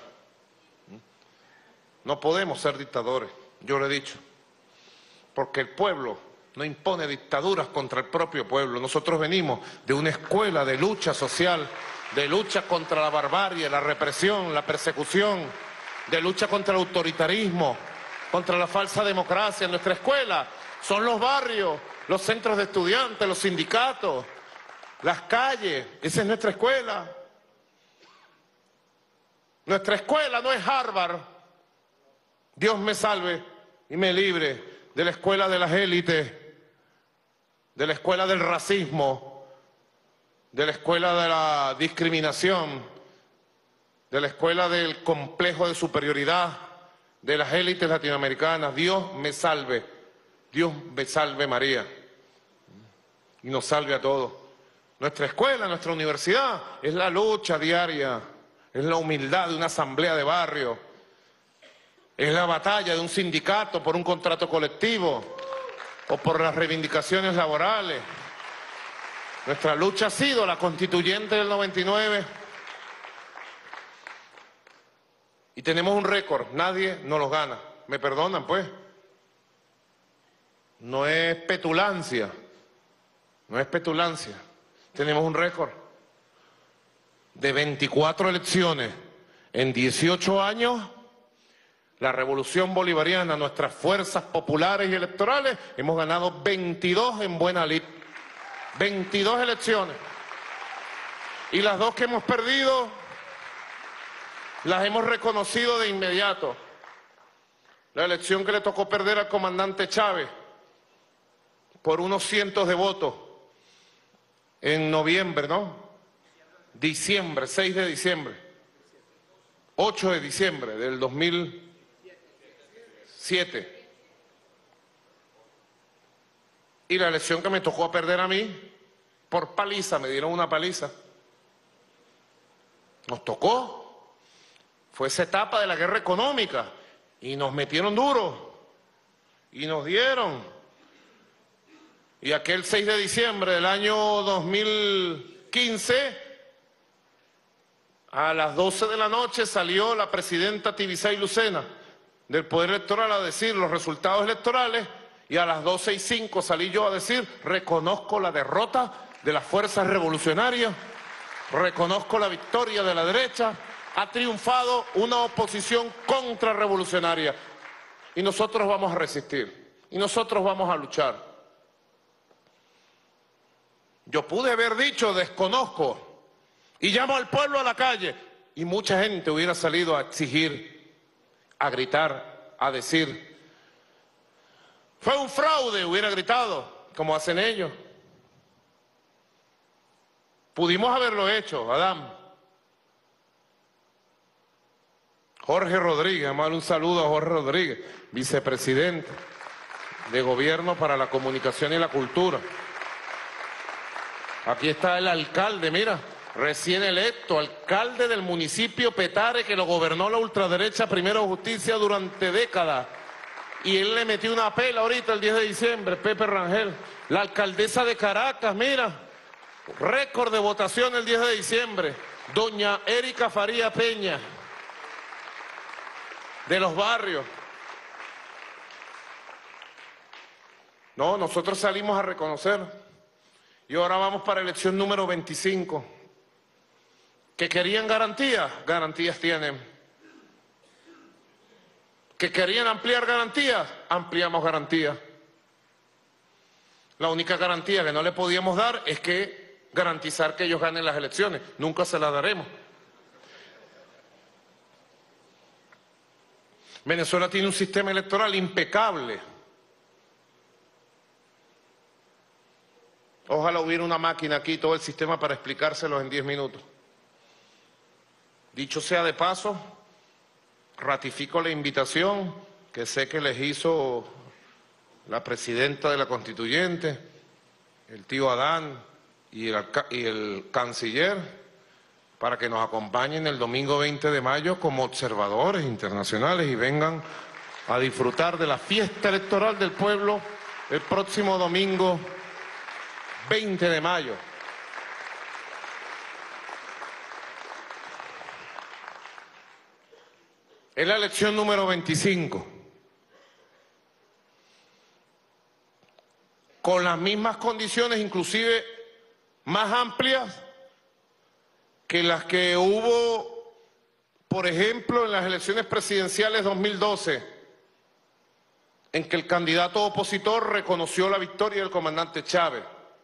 A: No podemos ser dictadores, yo lo he dicho, porque el pueblo no impone dictaduras contra el propio pueblo. Nosotros venimos de una escuela de lucha social, de lucha contra la barbarie, la represión, la persecución, de lucha contra el autoritarismo, contra la falsa democracia. Nuestra escuela son los barrios, los centros de estudiantes, los sindicatos, las calles. Esa es nuestra escuela. Nuestra escuela no es Harvard. Dios me salve y me libre de la escuela de las élites, de la escuela del racismo, de la escuela de la discriminación, de la escuela del complejo de superioridad, de las élites latinoamericanas. Dios me salve María, y nos salve a todos. Nuestra escuela, nuestra universidad, es la lucha diaria, es la humildad de una asamblea de barrio, es la batalla de un sindicato por un contrato colectivo o por las reivindicaciones laborales. Nuestra lucha ha sido la constituyente del 99 y tenemos un récord, nadie nos los gana. ¿Me perdonan, pues? No es petulancia, no es petulancia. Tenemos un récord. de 24 elecciones en 18 años, la revolución bolivariana, nuestras fuerzas populares y electorales, hemos ganado 22 en buena lid. 22 elecciones. Y las 2 que hemos perdido, las hemos reconocido de inmediato. La elección que le tocó perder al comandante Chávez por unos cientos de votos en noviembre, ¿no? Diciembre, 6 de diciembre, 8 de diciembre del 2007. Y la elección que me tocó perder a mí, por paliza, me dieron una paliza. Nos tocó. Fue esa etapa de la guerra económica. Y nos metieron duro. Y nos dieron. Y aquel 6 de diciembre del año 2015, a las 12 de la noche salió la presidenta Tibisay Lucena del Poder Electoral a decir los resultados electorales, y a las 12:05 salí yo a decir: reconozco la derrota de las fuerzas revolucionarias, reconozco la victoria de la derecha, ha triunfado una oposición contrarrevolucionaria y nosotros vamos a resistir y nosotros vamos a luchar. Yo pude haber dicho desconozco y llamo al pueblo a la calle, y mucha gente hubiera salido a exigir, a gritar, a decir: fue un fraude, hubiera gritado, como hacen ellos. Pudimos haberlo hecho, Adán. Jorge Rodríguez, vamos a darle un saludo a Jorge Rodríguez, vicepresidente de Gobierno para la Comunicación y la Cultura. Aquí está el alcalde, mira, recién electo, alcalde del municipio Petare, que lo gobernó la ultraderecha Primero Justicia durante décadas. Y él le metió una pela ahorita el 10 de diciembre, Pepe Rangel. La alcaldesa de Caracas, mira, récord de votación el 10 de diciembre, doña Erika Faría Peña, de Los Barrios. No, nosotros salimos a reconocer. Y ahora vamos para elección número 25. ¿Que querían garantías? Garantías tienen. ¿Que querían ampliar garantías? Ampliamos garantías. La única garantía que no le podíamos dar es que garantizar que ellos ganen las elecciones. Nunca se la daremos. Venezuela tiene un sistema electoral impecable. Ojalá hubiera una máquina aquí, todo el sistema, para explicárselos en 10 minutos. Dicho sea de paso, ratifico la invitación que sé que les hizo la presidenta de la Constituyente, el tío Adán y el canciller, para que nos acompañen el domingo 20 de mayo como observadores internacionales y vengan a disfrutar de la fiesta electoral del pueblo el próximo domingo 20 de mayo. Es la elección número 25. Con las mismas condiciones, inclusive más amplias que las que hubo, por ejemplo, en las elecciones presidenciales 2012, en que el candidato opositor reconoció la victoria del comandante Chávez.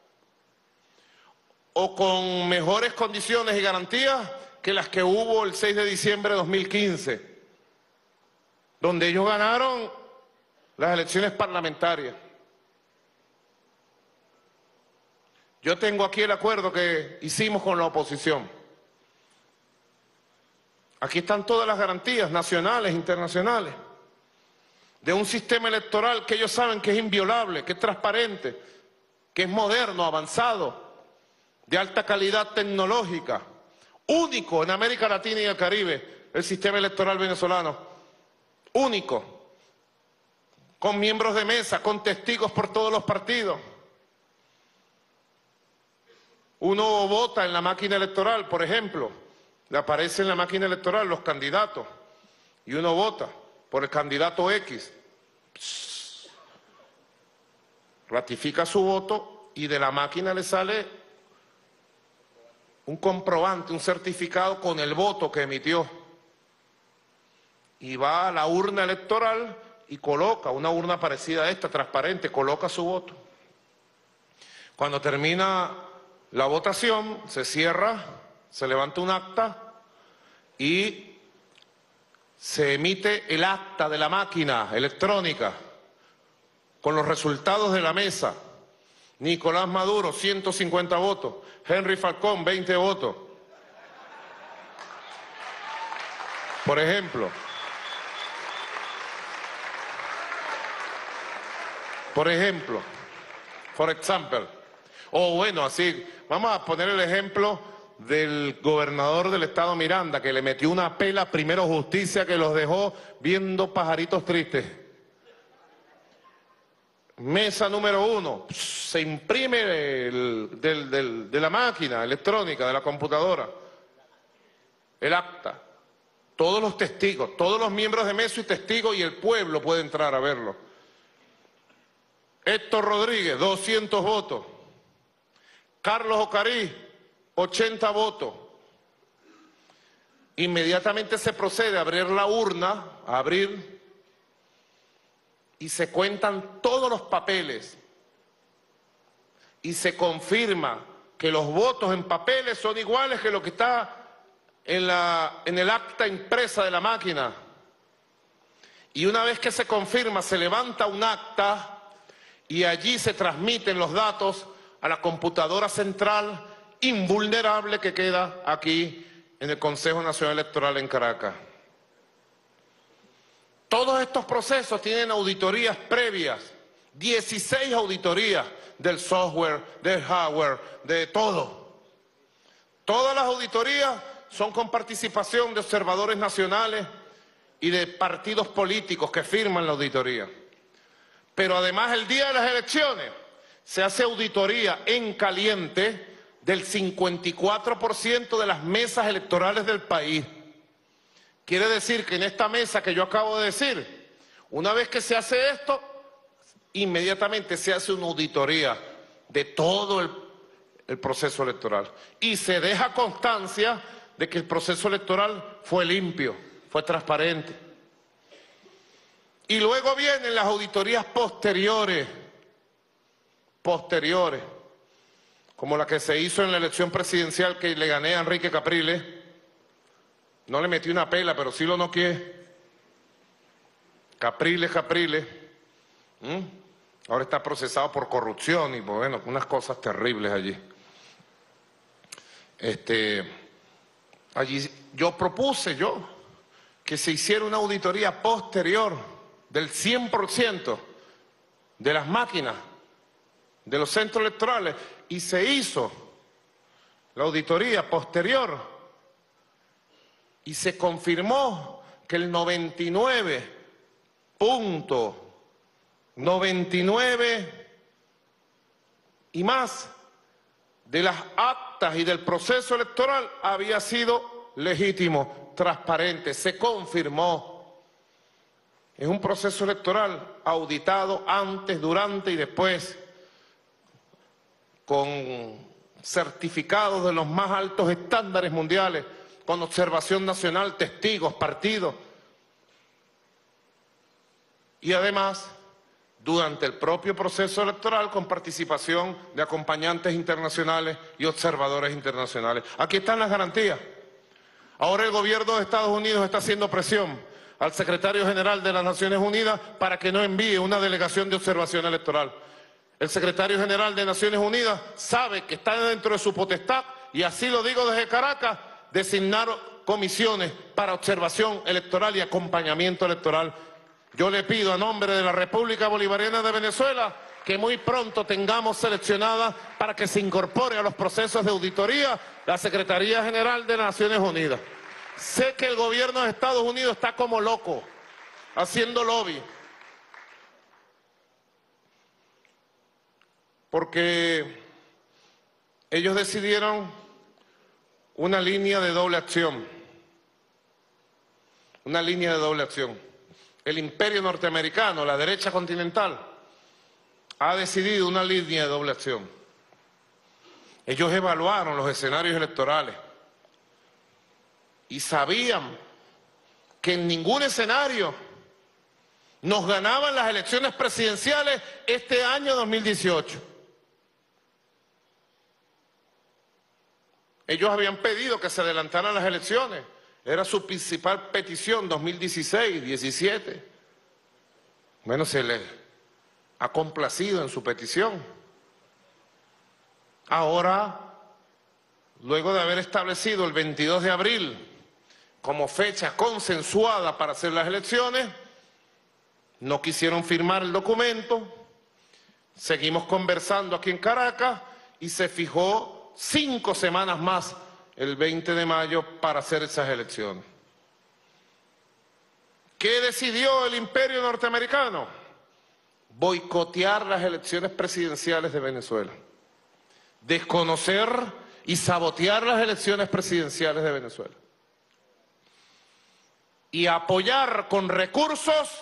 A: O con mejores condiciones y garantías que las que hubo el 6 de diciembre de 2015, donde ellos ganaron las elecciones parlamentarias. Yo tengo aquí el acuerdo que hicimos con la oposición. Aquí están todas las garantías nacionales e internacionales de un sistema electoral que ellos saben que es inviolable, que es transparente, que es moderno, avanzado, de alta calidad tecnológica, único en América Latina y el Caribe, el sistema electoral venezolano, único, con miembros de mesa, con testigos por todos los partidos. Uno vota en la máquina electoral, por ejemplo, le aparece en la máquina electoral los candidatos, y uno vota por el candidato X, ratifica su voto y de la máquina le sale un comprobante, un certificado con el voto que emitió. Y va a la urna electoral y coloca, una urna parecida a esta, transparente, coloca su voto. Cuando termina la votación, se cierra, se levanta un acta y se emite el acta de la máquina electrónica con los resultados de la mesa. Nicolás Maduro, 150 votos. Henry Falcón, 20 votos. Por ejemplo. For example. O bueno, así, vamos a poner el ejemplo del gobernador del estado Miranda, que le metió una pela Primero Justicia que los dejó viendo pajaritos tristes. Mesa número 1, se imprime de la máquina electrónica, de la computadora, el acta. Todos los testigos, todos los miembros de mesa y testigos y el pueblo puede entrar a verlo. Héctor Rodríguez, 200 votos. Carlos Ocarí, 80 votos. Inmediatamente se procede a abrir la urna, y se cuentan todos los papeles. Y se confirma que los votos en papeles son iguales que lo que está en el acta impresa de la máquina. Y una vez que se confirma, se levanta un acta y allí se transmiten los datos a la computadora central invulnerable que queda aquí en el Consejo Nacional Electoral en Caracas. Todos estos procesos tienen auditorías previas, 16 auditorías del software, del hardware, de todo. Todas las auditorías son con participación de observadores nacionales y de partidos políticos que firman la auditoría. Pero además el día de las elecciones se hace auditoría en caliente del 54% de las mesas electorales del país. Quiere decir que en esta mesa que yo acabo de decir, una vez que se hace esto, inmediatamente se hace una auditoría de todo el proceso electoral. Y se deja constancia de que el proceso electoral fue limpio, fue transparente. Y luego vienen las auditorías posteriores, como la que se hizo en la elección presidencial que le gané a Enrique Capriles. No le metí una pela, pero sí lo noqué. Capriles. Ahora está procesado por corrupción y bueno, unas cosas terribles allí. Allí yo propuse que se hiciera una auditoría posterior del 100% de las máquinas de los centros electorales y se hizo la auditoría posterior y se confirmó que el 99.99 y más de las actas y del proceso electoral había sido legítimo, transparente, se confirmó. Es un proceso electoral auditado antes, durante y después, con certificados de los más altos estándares mundiales, con observación nacional, testigos, partidos. Y además, durante el propio proceso electoral, con participación de acompañantes internacionales y observadores internacionales. Aquí están las garantías. Ahora el gobierno de Estados Unidos está haciendo presión al secretario general de las Naciones Unidas para que no envíe una delegación de observación electoral. El secretario general de Naciones Unidas sabe que está dentro de su potestad, y así lo digo desde Caracas, designar comisiones para observación electoral y acompañamiento electoral. Yo le pido a nombre de la República Bolivariana de Venezuela que muy pronto tengamos seleccionada para que se incorpore a los procesos de auditoría la Secretaría General de Naciones Unidas. Sé que el gobierno de Estados Unidos está como loco, haciendo lobby, porque ellos decidieron una línea de doble acción. El imperio norteamericano, la derecha continental, ha decidido una línea de doble acción. Ellos evaluaron los escenarios electorales y sabían que en ningún escenario nos ganaban las elecciones presidenciales este año 2018. Ellos habían pedido que se adelantaran las elecciones. Era su principal petición 2016, 17. Bueno, se les ha complacido en su petición. Ahora, luego de haber establecido el 22 de abril como fecha consensuada para hacer las elecciones, no quisieron firmar el documento, seguimos conversando aquí en Caracas y se fijó 5 semanas más, el 20 de mayo, para hacer esas elecciones. ¿Qué decidió el imperio norteamericano? Boicotear las elecciones presidenciales de Venezuela. Desconocer y sabotear las elecciones presidenciales de Venezuela. Y apoyar con recursos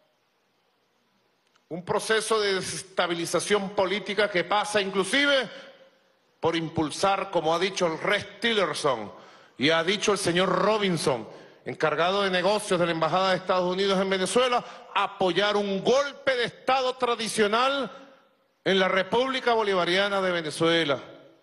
A: un proceso de desestabilización política que pasa inclusive por impulsar, como ha dicho el Rex Tillerson y ha dicho el señor Robinson, encargado de negocios de la Embajada de Estados Unidos en Venezuela, apoyar un golpe de Estado tradicional en la República Bolivariana de Venezuela.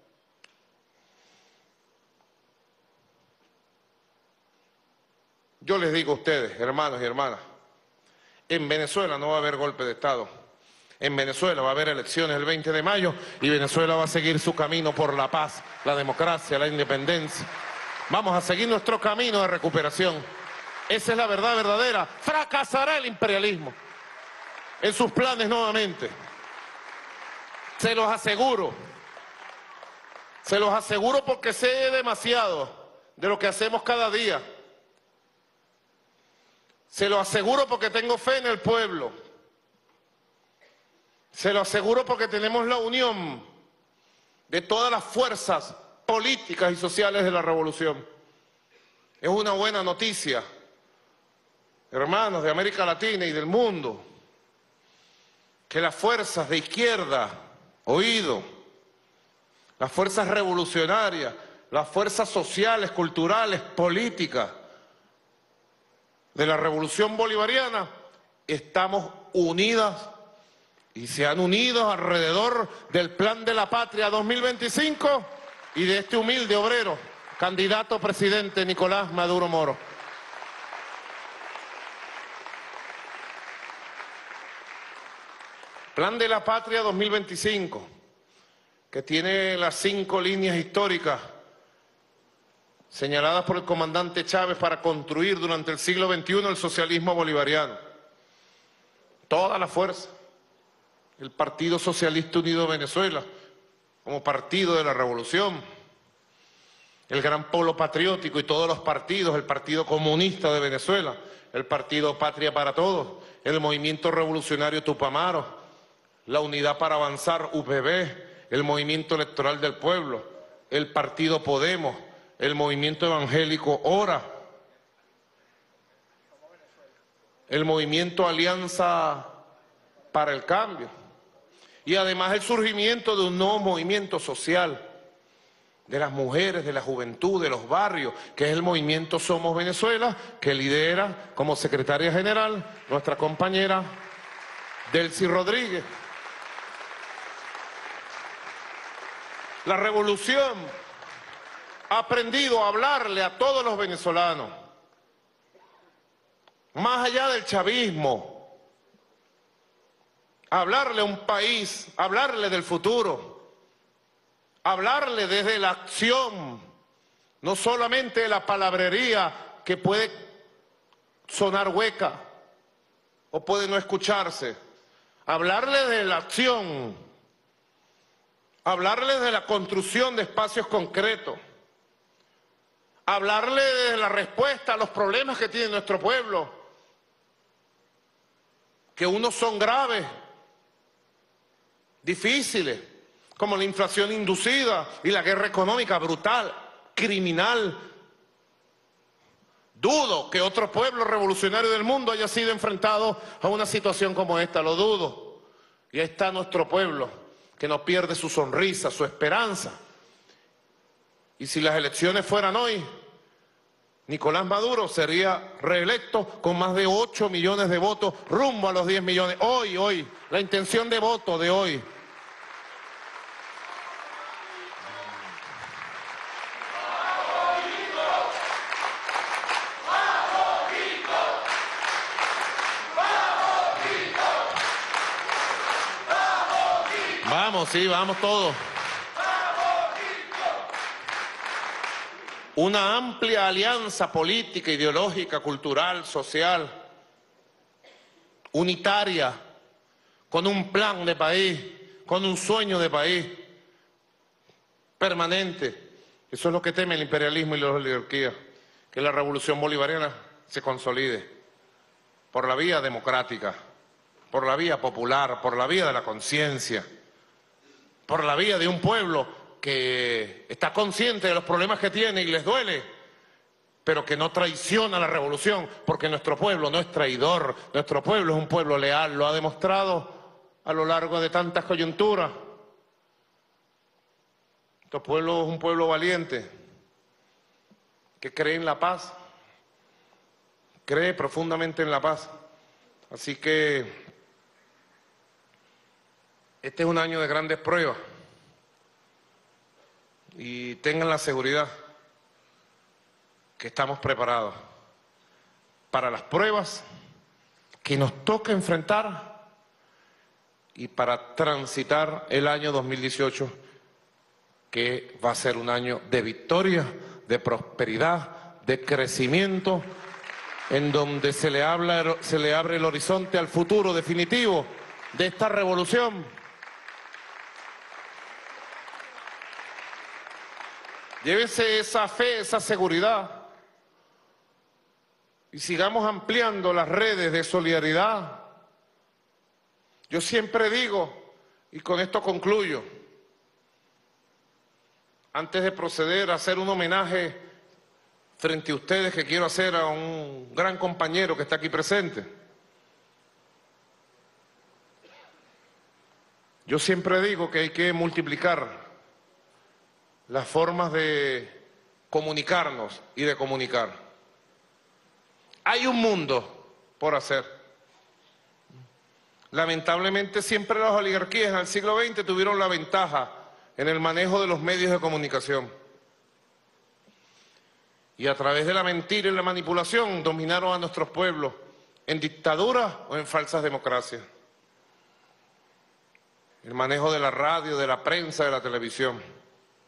A: Yo les digo a ustedes, hermanos y hermanas, en Venezuela no va a haber golpe de Estado. En Venezuela va a haber elecciones el 20 de mayo y Venezuela va a seguir su camino por la paz, la democracia, la independencia. Vamos a seguir nuestro camino de recuperación. Esa es la verdad verdadera. Fracasará el imperialismo en sus planes nuevamente. Se los aseguro. Se los aseguro porque sé demasiado de lo que hacemos cada día. Se lo aseguro porque tengo fe en el pueblo. Se lo aseguro porque tenemos la unión de todas las fuerzas políticas y sociales de la revolución. Es una buena noticia, hermanos de América Latina y del mundo, que las fuerzas de izquierda, oído, las fuerzas revolucionarias, las fuerzas sociales, culturales, políticas de la revolución bolivariana, estamos unidas y se han unido alrededor del Plan de la Patria 2025 y de este humilde obrero, candidato a presidente Nicolás Maduro Moro. Plan de la Patria 2025, que tiene las 5 líneas históricas señaladas por el comandante Chávez para construir durante el siglo XXI el socialismo bolivariano. Toda la fuerza, el Partido Socialista Unido de Venezuela, como partido de la revolución, el Gran Polo Patriótico y todos los partidos, el Partido Comunista de Venezuela, el Partido Patria para Todos, el Movimiento Revolucionario Tupamaro, la Unidad para Avanzar UPB, el Movimiento Electoral del Pueblo, el Partido Podemos, el Movimiento Evangélico ORA, el Movimiento Alianza para el Cambio, y además el surgimiento de un nuevo movimiento social, de las mujeres, de la juventud, de los barrios, que es el movimiento Somos Venezuela, que lidera como secretaria general nuestra compañera Delcy Rodríguez. La revolución ha aprendido a hablarle a todos los venezolanos, más allá del chavismo, hablarle a un país, hablarle del futuro, hablarle desde la acción, no solamente de la palabrería que puede sonar hueca o puede no escucharse, hablarle de la acción, hablarle de la construcción de espacios concretos, hablarle de la respuesta a los problemas que tiene nuestro pueblo, que unos son graves, difíciles, como la inflación inducida y la guerra económica brutal, criminal. Dudo que otro pueblo revolucionario del mundo haya sido enfrentado a una situación como esta, lo dudo. Y ahí está nuestro pueblo, que no pierde su sonrisa, su esperanza, Y si las elecciones fueran hoy, Nicolás Maduro sería reelecto con más de 8 millones de votos, rumbo a los 10 millones. Hoy, la intención de voto de hoy. Vamos, sí, vamos todos. Una amplia alianza política, ideológica, cultural, social, unitaria, con un plan de país, con un sueño de país permanente. Eso es lo que teme el imperialismo y la oligarquía, que la revolución bolivariana se consolide por la vía democrática, por la vía popular, por la vía de la conciencia, por la vía de un pueblo que está consciente de los problemas que tiene y les duele, pero que no traiciona la revolución, porque nuestro pueblo no es traidor, nuestro pueblo es un pueblo leal, lo ha demostrado a lo largo de tantas coyunturas. Nuestro pueblo es un pueblo valiente, que cree en la paz, cree profundamente en la paz. Así que este es un año de grandes pruebas. Y tengan la seguridad que estamos preparados para las pruebas que nos toca enfrentar y para transitar el año 2018, que va a ser un año de victoria, de prosperidad, de crecimiento, en donde se le abre el horizonte al futuro definitivo de esta revolución. Llévese esa fe, esa seguridad y sigamos ampliando las redes de solidaridad. Yo siempre digo, y con esto concluyo, antes de proceder a hacer un homenaje frente a ustedes que quiero hacer a un gran compañero que está aquí presente. Yo siempre digo que hay que multiplicar las formas de comunicarnos y de comunicar. Hay un mundo por hacer. Lamentablemente siempre las oligarquías en el siglo XX tuvieron la ventaja en el manejo de los medios de comunicación. Y a través de la mentira y la manipulación dominaron a nuestros pueblos en dictaduras o en falsas democracias. El manejo de la radio, de la prensa, de la televisión.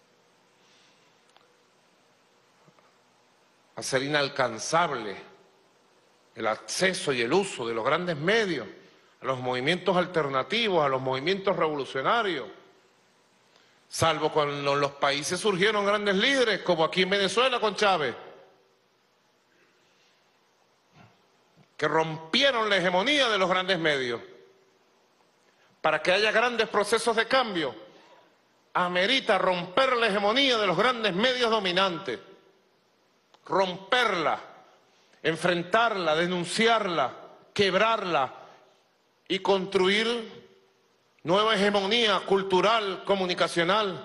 A: Hacer inalcanzable el acceso y el uso de los grandes medios a los movimientos alternativos, a los movimientos revolucionarios, salvo cuando en los países surgieron grandes líderes, como aquí en Venezuela con Chávez, que rompieron la hegemonía de los grandes medios. Para que haya grandes procesos de cambio, amerita romper la hegemonía de los grandes medios dominantes. Romperla, enfrentarla, denunciarla, quebrarla y construir nueva hegemonía cultural, comunicacional.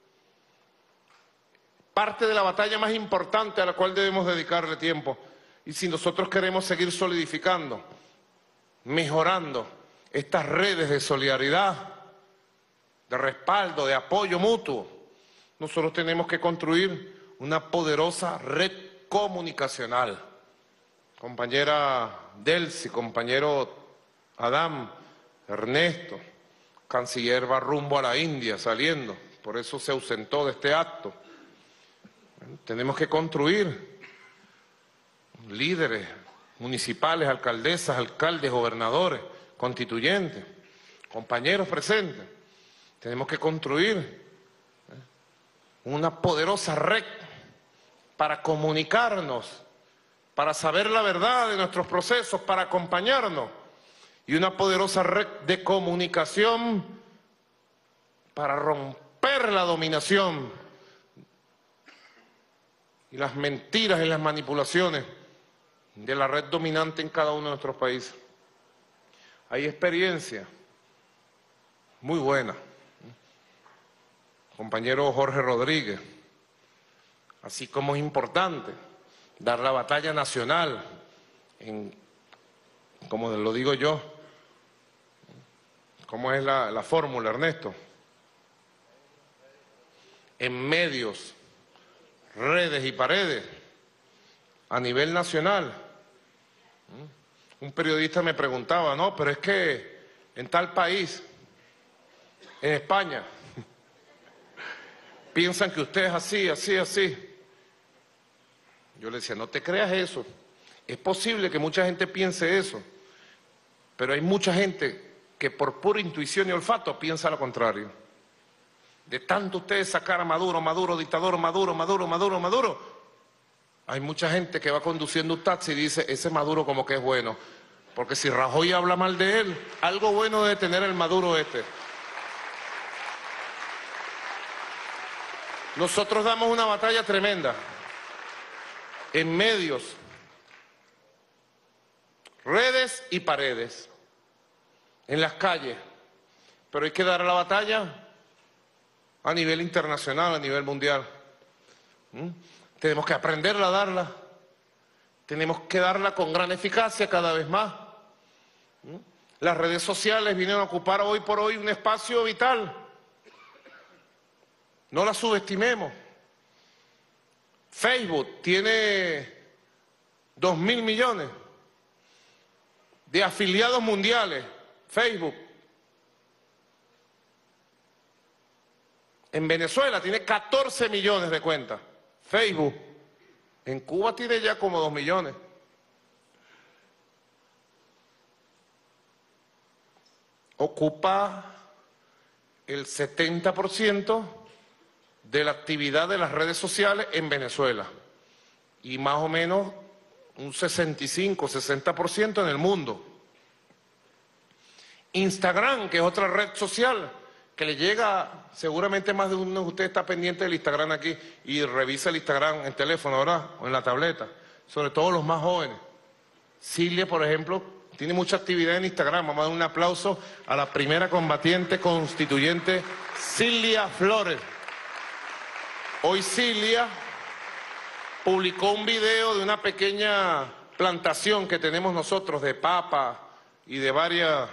A: Parte de la batalla más importante a la cual debemos dedicarle tiempo. Y si nosotros queremos seguir solidificando, mejorando estas redes de solidaridad, de respaldo, de apoyo mutuo, nosotros tenemos que construir una poderosa red comunicacional. Compañera Delcy, compañero Adam, Ernesto, canciller va rumbo a la India saliendo, por eso se ausentó de este acto. Tenemos que construir líderes municipales, alcaldesas, alcaldes, gobernadores, constituyentes, compañeros presentes. Tenemos que construir una poderosa red para comunicarnos, para saber la verdad de nuestros procesos, para acompañarnos, y una poderosa red de comunicación para romper la dominación y las mentiras y las manipulaciones de la red dominante en cada uno de nuestros países. Hay experiencia muy buena. Compañero Jorge Rodríguez, así como es importante dar la batalla nacional, como lo digo yo, ¿cómo es la fórmula, Ernesto? En medios, redes y paredes, a nivel nacional. Un periodista me preguntaba, no, pero es que en tal país, en España, piensan que usted es así, así, así. Yo le decía, no te creas eso. Es posible que mucha gente piense eso, pero hay mucha gente que por pura intuición y olfato piensa lo contrario. De tanto ustedes sacar a Maduro, Maduro, dictador, Maduro, Maduro, Maduro, Maduro, hay mucha gente que va conduciendo un taxi y dice, ese Maduro como que es bueno, porque si Rajoy habla mal de él, algo bueno debe tener el Maduro este. Nosotros damos una batalla tremenda en medios, redes y paredes, en las calles, pero hay que dar la batalla a nivel internacional, a nivel mundial. Tenemos que aprender a darla, tenemos que darla con gran eficacia cada vez más. Las redes sociales vienen a ocupar hoy por hoy un espacio vital. No la subestimemos. Facebook tiene 2.000 millones de afiliados mundiales. Facebook. En Venezuela tiene 14 millones de cuentas. Facebook. En Cuba tiene ya como 2 millones. Ocupa el 70% de la actividad de las redes sociales en Venezuela y más o menos un 65-60% en el mundo. Instagram, que es otra red social que le llega, seguramente más de uno de ustedes está pendiente del Instagram aquí y revisa el Instagram en teléfono, ¿verdad? O en la tableta, sobre todo los más jóvenes. Cilia, por ejemplo, tiene mucha actividad en Instagram. Vamos a dar un aplauso a la primera combatiente constituyente, Cilia Flores. Hoy Cilia publicó un video de una pequeña plantación que tenemos nosotros de papa y de varias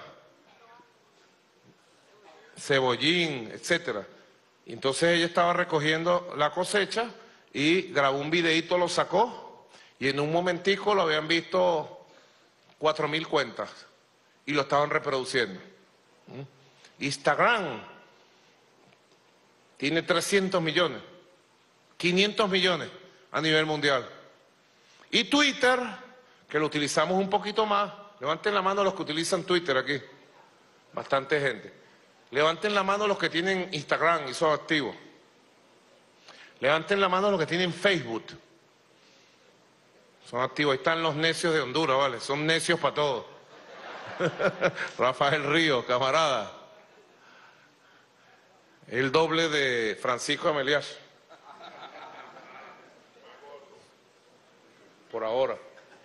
A: cebollín, etcétera. Y entonces ella estaba recogiendo la cosecha y grabó un videíto, lo sacó y en un momentico lo habían visto 4.000 cuentas y lo estaban reproduciendo. Instagram tiene 300 millones. 500 millones a nivel mundial. Y Twitter, que lo utilizamos un poquito más, levanten la mano los que utilizan Twitter aquí, bastante gente. Levanten la mano los que tienen Instagram y son activos. Levanten la mano los que tienen Facebook. Son activos, ahí están los necios de Honduras, ¿vale? Son necios para todo. Rafael Río, camarada. El doble de Francisco Amelias. Por ahora.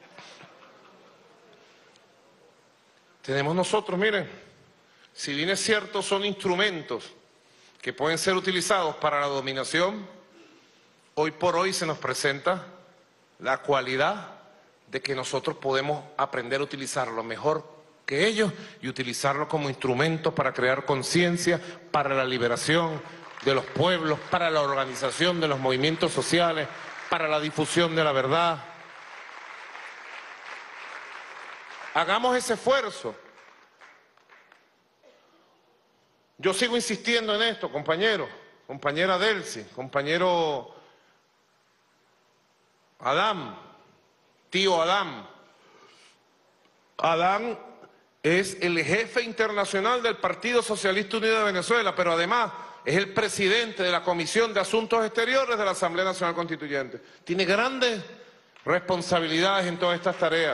A: Tenemos nosotros, miren, si bien es cierto, son instrumentos que pueden ser utilizados para la dominación, hoy por hoy se nos presenta la cualidad de que nosotros podemos aprender a utilizarlo mejor que ellos y utilizarlo como instrumento para crear conciencia, para la liberación de los pueblos, para la organización de los movimientos sociales, para la difusión de la verdad. Hagamos ese esfuerzo. Yo sigo insistiendo en esto, compañero, compañera Delcy, compañero Adán, tío Adán. Adán es el jefe internacional del Partido Socialista Unido de Venezuela, pero además es el presidente de la Comisión de Asuntos Exteriores de la Asamblea Nacional Constituyente. Tiene grandes responsabilidades en todas estas tareas.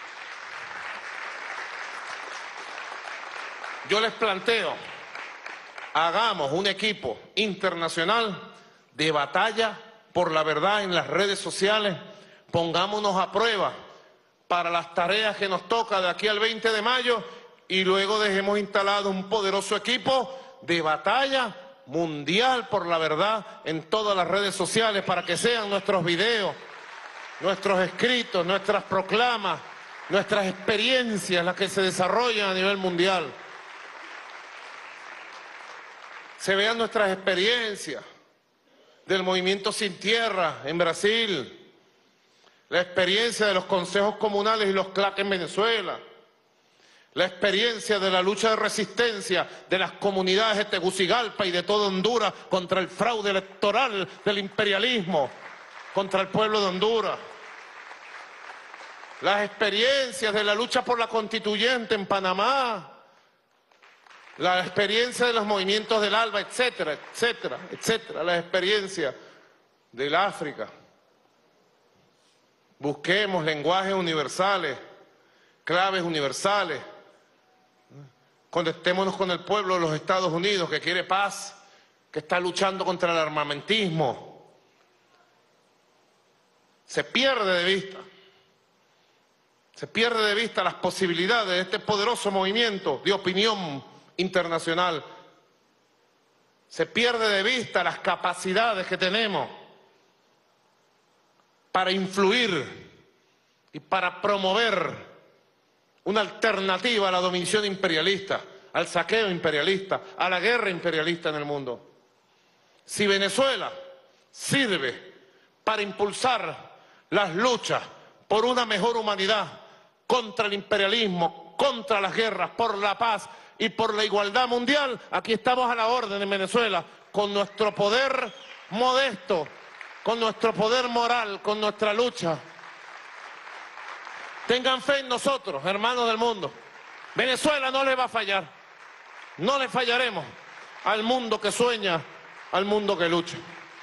A: Yo les planteo, hagamos un equipo internacional de batalla por la verdad en las redes sociales, pongámonos a prueba para las tareas que nos toca de aquí al 20 de mayo y luego dejemos instalado un poderoso equipo de batalla mundial por la verdad en todas las redes sociales para que sean nuestros videos, nuestros escritos, nuestras proclamas, nuestras experiencias las que se desarrollan a nivel mundial. Se vean nuestras experiencias del Movimiento Sin Tierra en Brasil, la experiencia de los consejos comunales y los CLAC en Venezuela, la experiencia de la lucha de resistencia de las comunidades de Tegucigalpa y de toda Honduras contra el fraude electoral del imperialismo, contra el pueblo de Honduras, las experiencias de la lucha por la constituyente en Panamá, la experiencia de los movimientos del ALBA, etcétera, etcétera, etcétera, la experiencia del África. Busquemos lenguajes universales, claves universales. Conectémonos con el pueblo de los Estados Unidos que quiere paz, que está luchando contra el armamentismo. Se pierde de vista las posibilidades de este poderoso movimiento de opinión internacional. Se pierde de vista las capacidades que tenemos para influir y para promover una alternativa a la dominación imperialista, al saqueo imperialista, a la guerra imperialista en el mundo. Si Venezuela sirve para impulsar las luchas por una mejor humanidad, contra el imperialismo, contra las guerras, por la paz y por la igualdad mundial, aquí estamos a la orden en Venezuela, con nuestro poder modesto, con nuestro poder moral, con nuestra lucha. Tengan fe en nosotros, hermanos del mundo. Venezuela no les va a fallar. No le fallaremos al mundo que sueña, al mundo que lucha.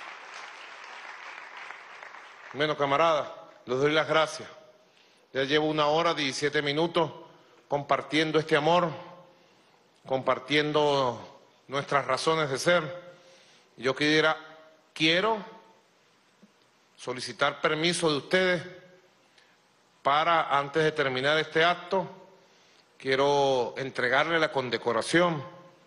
A: Bueno, camaradas, les doy las gracias. Ya llevo 1 hora, 17 minutos compartiendo este amor, compartiendo nuestras razones de ser. Yo quiero solicitar permiso de ustedes para, antes de terminar este acto, quiero entregarle la condecoración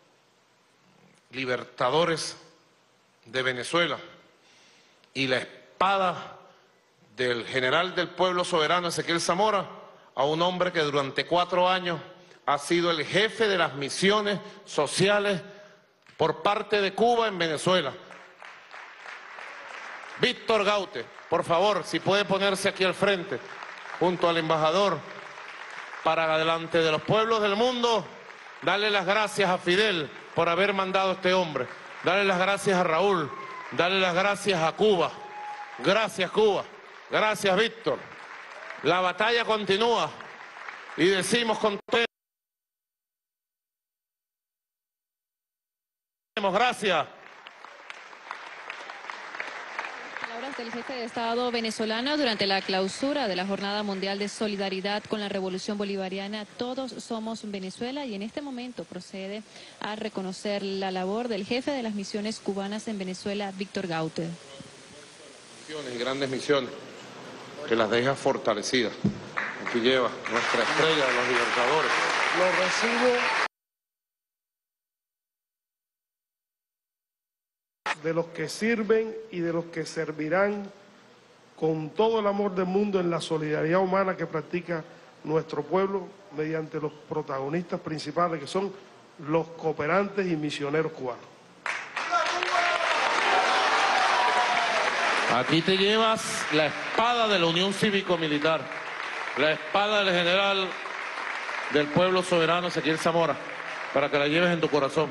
A: Libertadores de Venezuela y la espada del general del pueblo soberano Ezequiel Zamora a un hombre que durante 4 años ha sido el jefe de las misiones sociales por parte de Cuba en Venezuela. Víctor Gaute, por favor, si puede ponerse aquí al frente, junto al embajador, para delante de los pueblos del mundo, darle las gracias a Fidel por haber mandado a este hombre, darle las gracias a Raúl, darle las gracias a Cuba. Gracias, Cuba. Gracias, Víctor. La batalla continúa y decimos con todos, gracias.
B: Palabras del jefe de Estado venezolano durante la clausura de la Jornada Mundial de Solidaridad con la Revolución Bolivariana. Todos somos Venezuela, y en este momento procede a reconocer la labor del jefe de las misiones cubanas en Venezuela, Víctor Gaute.
A: Y grandes misiones que las deja fortalecidas. Aquí lleva nuestra estrella de los Libertadores.
C: Lo recibo de los que sirven y de los que servirán con todo el amor del mundo en la solidaridad humana que practica nuestro pueblo mediante los protagonistas principales, que son los cooperantes y misioneros cubanos.
A: Aquí te llevas la espada de la Unión Cívico-Militar, la espada del general del pueblo soberano Ezequiel Zamora, para que la lleves en tu corazón.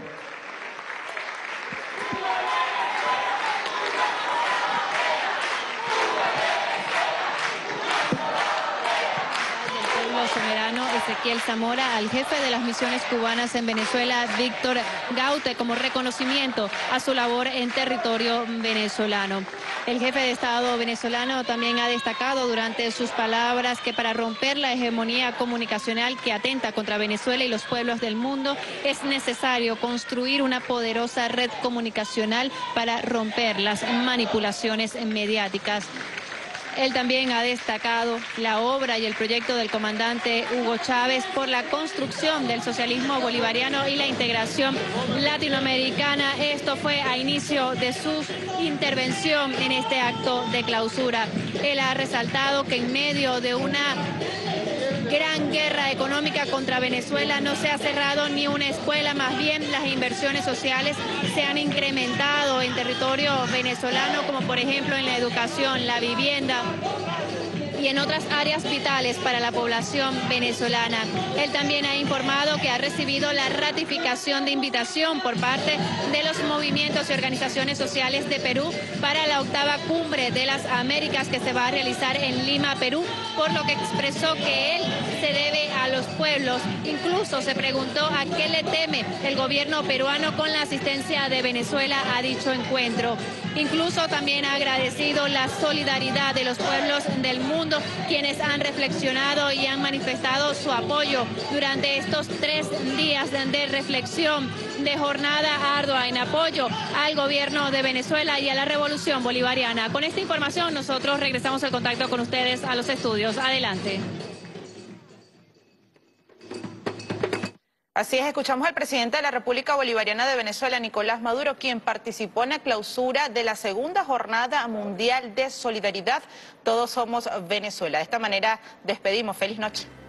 B: Soberano Ezequiel Zamora al jefe de las misiones cubanas en Venezuela, Víctor Gaute, como reconocimiento a su labor en territorio venezolano. El jefe de Estado venezolano también ha destacado durante sus palabras que para romper la hegemonía comunicacional que atenta contra Venezuela y los pueblos del mundo es necesario construir una poderosa red comunicacional para romper las manipulaciones mediáticas. Él también ha destacado la obra y el proyecto del comandante Hugo Chávez por la construcción del socialismo bolivariano y la integración latinoamericana. Esto fue a inicio de su intervención en este acto de clausura. Él ha resaltado que en medio de una gran guerra económica contra Venezuela no se ha cerrado ni una escuela, más bien las inversiones sociales se han incrementado en territorio venezolano, como por ejemplo en la educación, la vivienda y en otras áreas vitales para la población venezolana. Él también ha informado que ha recibido la ratificación de invitación por parte de los movimientos y organizaciones sociales de Perú para la 8ª Cumbre de las Américas que se va a realizar en Lima, Perú, por lo que expresó que él se debe a los pueblos. Incluso se preguntó a qué le teme el gobierno peruano con la asistencia de Venezuela a dicho encuentro. Incluso también ha agradecido la solidaridad de los pueblos del mundo, quienes han reflexionado y han manifestado su apoyo durante estos 3 días de reflexión, de jornada ardua en apoyo al gobierno de Venezuela y a la revolución bolivariana. Con esta información nosotros regresamos al contacto con ustedes a los estudios. Adelante.
D: Así es, escuchamos al presidente de la República Bolivariana de Venezuela, Nicolás Maduro, quien participó en la clausura de la 2ª Jornada Mundial de Solidaridad. Todos somos Venezuela. De esta manera despedimos. Feliz noche.